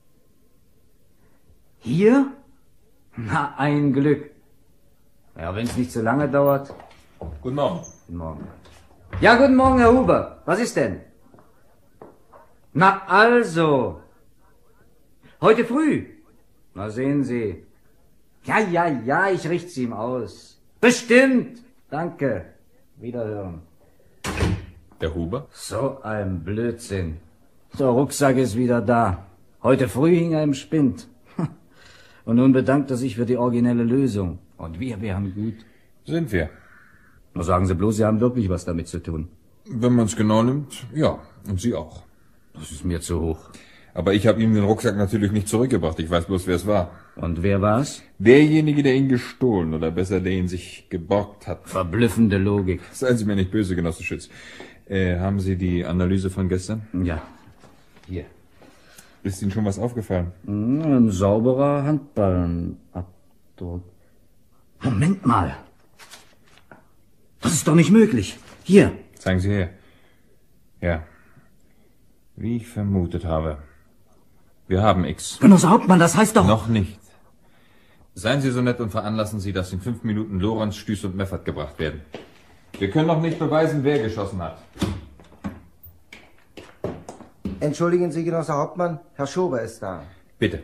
Hier? Na, ein Glück. Ja, wenn es nicht zu lange dauert. Guten Morgen. Guten Morgen. Ja, guten Morgen, Herr Huber. Was ist denn? Na, also. Heute früh. Na, sehen Sie. Ja, ich richt's ihm aus. Bestimmt. Danke. Wiederhören. Der Huber? So ein Blödsinn. Der Rucksack ist wieder da. Heute früh hing er im Spind. Und nun bedankt er sich für die originelle Lösung. Und wir haben gut. Sind wir. Na, sagen Sie bloß, Sie haben wirklich was damit zu tun. Wenn man es genau nimmt, ja. Und Sie auch. Das ist mir zu hoch. Aber ich habe ihm den Rucksack natürlich nicht zurückgebracht. Ich weiß bloß, wer es war. Und wer war's? Derjenige, der ihn gestohlen, oder besser, der ihn sich geborgt hat. Verblüffende Logik. Seien Sie mir nicht böse, Genosse Schütz. Haben Sie die Analyse von gestern? Ja. Hier. Ist Ihnen schon was aufgefallen? Ein sauberer Handballenabdruck. Moment mal. Das ist doch nicht möglich. Hier. Zeigen Sie her. Ja. Wie ich vermutet habe. Wir haben X. Genosse Hauptmann, das heißt doch... Noch nicht. Seien Sie so nett und veranlassen Sie, dass in 5 Minuten Lorenz, Stüß und Meffert gebracht werden. Wir können noch nicht beweisen, wer geschossen hat. Entschuldigen Sie, Genosse Hauptmann, Herr Schober ist da. Bitte.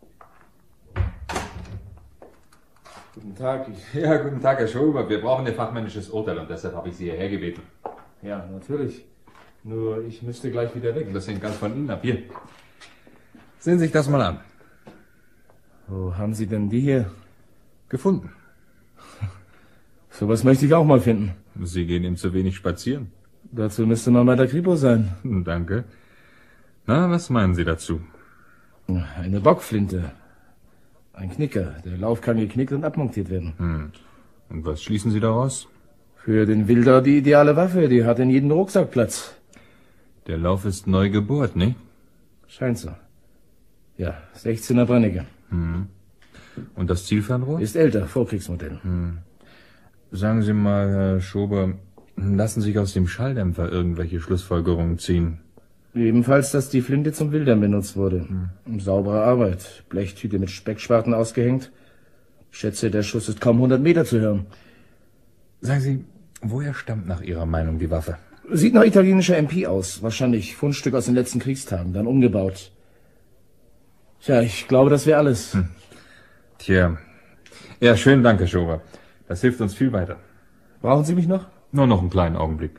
Guten Tag. Ja, guten Tag, Herr Schober. Wir brauchen Ihr fachmännisches Urteil und deshalb habe ich Sie hierher gebeten. Ja, natürlich. Nur ich müsste gleich wieder weg. Das hängt ganz von Ihnen ab. Hier. Sehen Sie sich das mal an. Wo haben Sie denn die hier? Gefunden. Sowas möchte ich auch mal finden. Sie gehen ihm zu wenig spazieren. Dazu müsste man bei der Kripo sein. Danke. Na, was meinen Sie dazu? Eine Bockflinte. Ein Knicker. Der Lauf kann geknickt und abmontiert werden. Und was schließen Sie daraus? Für den Wilderer die ideale Waffe. Die hat in jedem Rucksack Platz. Der Lauf ist neu gebohrt, ne? Scheint so. Ja, 16er Brennecke. Und das Zielfernrohr? Ist älter, Vorkriegsmodell. Sagen Sie mal, Herr Schober, lassen sich aus dem Schalldämpfer irgendwelche Schlussfolgerungen ziehen? Ebenfalls, dass die Flinte zum Wildern benutzt wurde. Saubere Arbeit. Blechtüte mit Speckschwarten ausgehängt. Ich schätze, der Schuss ist kaum 100 Meter zu hören. Sagen Sie, woher stammt nach Ihrer Meinung die Waffe? Sieht nach italienischer MP aus. Wahrscheinlich Fundstück aus den letzten Kriegstagen, dann umgebaut. Tja, ich glaube, das wäre alles. Tja. Ja, schönen Dank, Herr Schober. Das hilft uns viel weiter. Brauchen Sie mich noch? Nur noch einen kleinen Augenblick.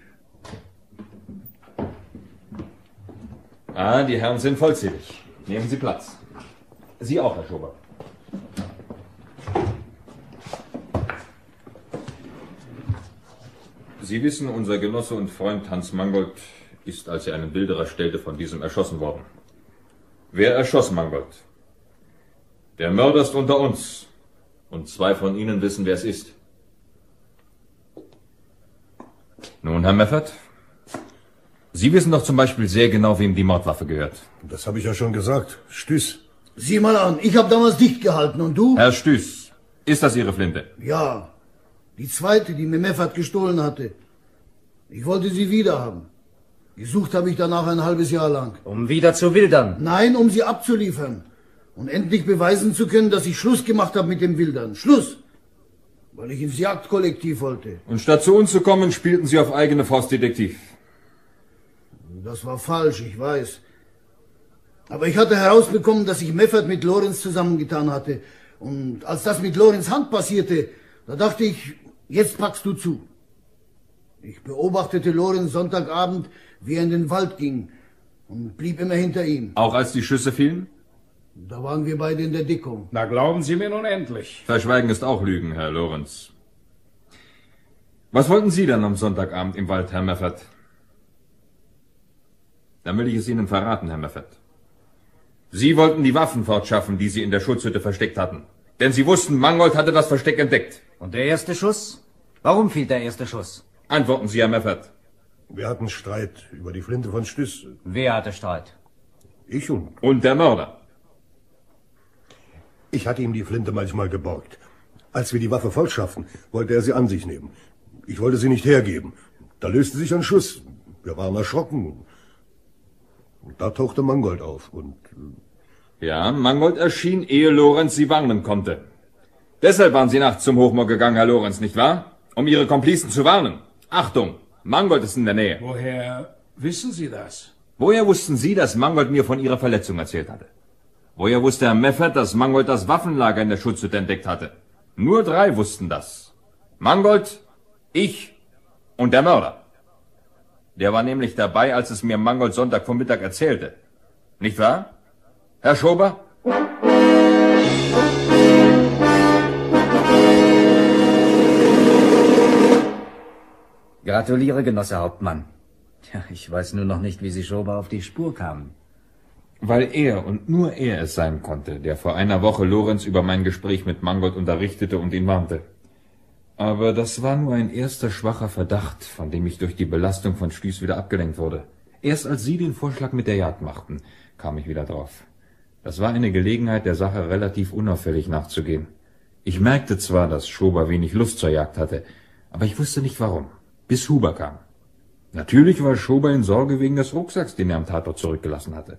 Die Herren sind vollzählig. Nehmen Sie Platz. Sie auch, Herr Schober. Sie wissen, unser Genosse und Freund Hans Mangold ist, als er einen Wilderer stellte, von diesem erschossen worden. Wer erschoss Mangold? Der Mörder ist unter uns. Und 2 von Ihnen wissen, wer es ist. Nun, Herr Meffert, Sie wissen doch zum Beispiel sehr genau, wem die Mordwaffe gehört. Das habe ich ja schon gesagt. Stüß. Sieh mal an, ich habe damals dicht gehalten und du? Herr Stüß, ist das Ihre Flinte? Ja, die zweite, die mir Meffert gestohlen hatte. Ich wollte sie wieder haben. Gesucht habe ich danach ein halbes Jahr lang. Um wieder zu wildern? Nein, um sie abzuliefern. Und endlich beweisen zu können, dass ich Schluss gemacht habe mit dem Wildern. Schluss! Weil ich ins Jagdkollektiv wollte. Und statt zu uns zu kommen, spielten Sie auf eigene Faust Detektiv. Das war falsch, ich weiß. Aber ich hatte herausbekommen, dass sich Meffert mit Lorenz zusammengetan hatte. Und als das mit Lorenz Hand passierte, da dachte ich, jetzt packst du zu. Ich beobachtete Lorenz Sonntagabend, wie er in den Wald ging und blieb immer hinter ihm. Auch als die Schüsse fielen? Da waren wir beide in der Dickung. Na, glauben Sie mir nun endlich. Verschweigen ist auch Lügen, Herr Lorenz. Was wollten Sie dann am Sonntagabend im Wald, Herr Meffert? Dann will ich es Ihnen verraten, Herr Meffert. Sie wollten die Waffen fortschaffen, die Sie in der Schutzhütte versteckt hatten. Denn Sie wussten, Mangold hatte das Versteck entdeckt. Und der erste Schuss? Warum fiel der erste Schuss? Antworten Sie, Herr Meffert. Wir hatten Streit über die Flinte von Stüß. Wer hatte Streit? Ich und... Und der Mörder. Ich hatte ihm die Flinte manchmal geborgt. Als wir die Waffe vollschafften, wollte er sie an sich nehmen. Ich wollte sie nicht hergeben. Da löste sich ein Schuss. Wir waren erschrocken. Und da tauchte Mangold auf und... Ja, Mangold erschien, ehe Lorenz Sie warnen konnte. Deshalb waren Sie nachts zum Hochmoor gegangen, Herr Lorenz, nicht wahr? Um Ihre Komplizen zu warnen. Achtung, Mangold ist in der Nähe. Woher wissen Sie das? Woher wussten Sie, dass Mangold mir von Ihrer Verletzung erzählt hatte? Woher wusste Herr Meffert, dass Mangold das Waffenlager in der Schutzhütte entdeckt hatte? Nur 3 wussten das. Mangold, ich und der Mörder. Der war nämlich dabei, als es mir Mangold Sonntagvormittag erzählte. Nicht wahr, Herr Schober? Gratuliere, Genosse Hauptmann. Tja, ich weiß nur noch nicht, wie Sie Schober auf die Spur kamen. Weil er und nur er es sein konnte, der vor einer Woche Lorenz über mein Gespräch mit Mangold unterrichtete und ihn warnte. Aber das war nur ein erster schwacher Verdacht, von dem ich durch die Belastung von Stüß wieder abgelenkt wurde. Erst als Sie den Vorschlag mit der Jagd machten, kam ich wieder drauf. Das war eine Gelegenheit, der Sache relativ unauffällig nachzugehen. Ich merkte zwar, dass Schober wenig Lust zur Jagd hatte, aber ich wusste nicht warum, bis Huber kam. Natürlich war Schober in Sorge wegen des Rucksacks, den er am Tatort zurückgelassen hatte.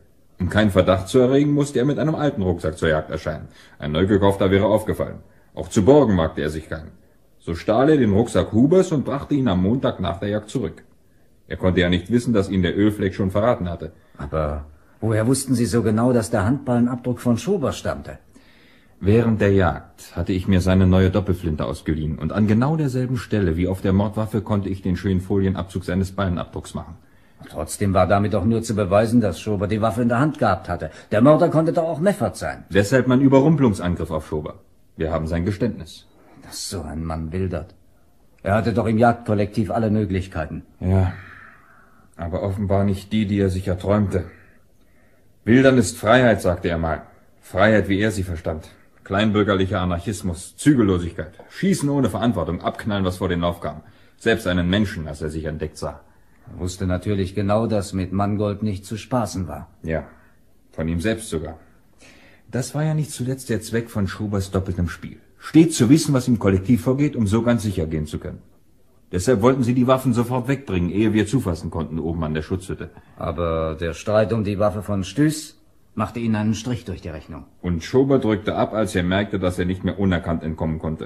Um keinen Verdacht zu erregen, musste er mit einem alten Rucksack zur Jagd erscheinen. Ein neu gekaufter wäre aufgefallen. Auch zu borgen wagte er sich keinen. So stahl er den Rucksack Hubers und brachte ihn am Montag nach der Jagd zurück. Er konnte ja nicht wissen, dass ihn der Ölfleck schon verraten hatte. Aber woher wussten Sie so genau, dass der Handballenabdruck von Schober stammte? Während der Jagd hatte ich mir seine neue Doppelflinte ausgeliehen und an genau derselben Stelle wie auf der Mordwaffe konnte ich den schönen Folienabzug seines Ballenabdrucks machen. Trotzdem war damit doch nur zu beweisen, dass Schober die Waffe in der Hand gehabt hatte. Der Mörder konnte doch auch Meffert sein. Deshalb mein Überrumpelungsangriff auf Schober. Wir haben sein Geständnis. Dass so ein Mann wildert. Er hatte doch im Jagdkollektiv alle Möglichkeiten. Ja, aber offenbar nicht die er sich erträumte. Wildern ist Freiheit, sagte er mal. Freiheit, wie er sie verstand. Kleinbürgerlicher Anarchismus, Zügellosigkeit, Schießen ohne Verantwortung, abknallen, was vor den Lauf kam. Selbst einen Menschen, als er sich entdeckt sah. Er wusste natürlich genau, dass mit Mangold nicht zu spaßen war. Ja, von ihm selbst sogar. Das war ja nicht zuletzt der Zweck von Schobers doppeltem Spiel. Stets zu wissen, was im Kollektiv vorgeht, um so ganz sicher gehen zu können. Deshalb wollten sie die Waffen sofort wegbringen, ehe wir zufassen konnten oben an der Schutzhütte. Aber der Streit um die Waffe von Stüß machte ihnen einen Strich durch die Rechnung. Und Schober drückte ab, als er merkte, dass er nicht mehr unerkannt entkommen konnte.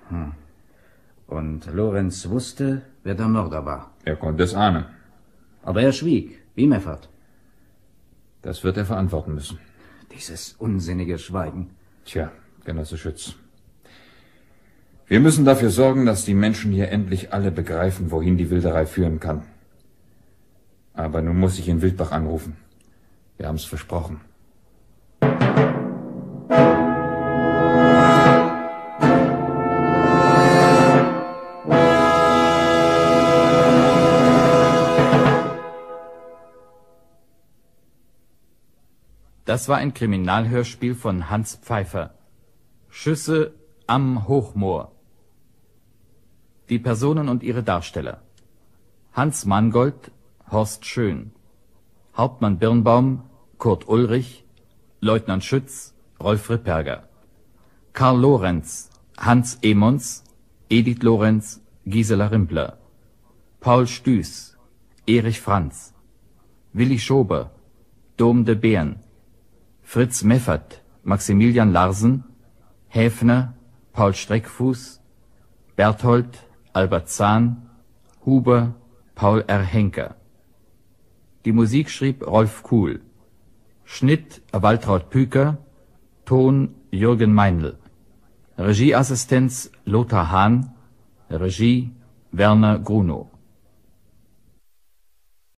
Und Lorenz wusste, wer der Mörder war. Er konnte es ahnen. Aber er schwieg, wie Meffert. Das wird er verantworten müssen. Dieses unsinnige Schweigen. Tja, Genosse Schütz. Wir müssen dafür sorgen, dass die Menschen hier endlich alle begreifen, wohin die Wilderei führen kann. Aber nun muss ich in Wildbach anrufen. Wir haben es versprochen. Das war ein Kriminalhörspiel von Hans Pfeiffer. Schüsse am Hochmoor. Die Personen und ihre Darsteller: Hans Mangold, Horst Schön, Hauptmann Birnbaum, Kurt Ulrich, Leutnant Schütz, Rolf Ripperger, Karl Lorenz, Hans Emons, Edith Lorenz, Gisela Rimpler, Paul Stüß, Erich Franz, Willi Schober, Dom de Beeren, Fritz Meffert, Maximilian Larsen, Häfner, Paul Streckfuß, Berthold, Albert Zahn, Huber, Paul R. Henker. Die Musik schrieb Rolf Kuhl. Schnitt Waltraud Püker, Ton Jürgen Meinl. Regieassistenz Lothar Hahn, Regie Werner Grunow.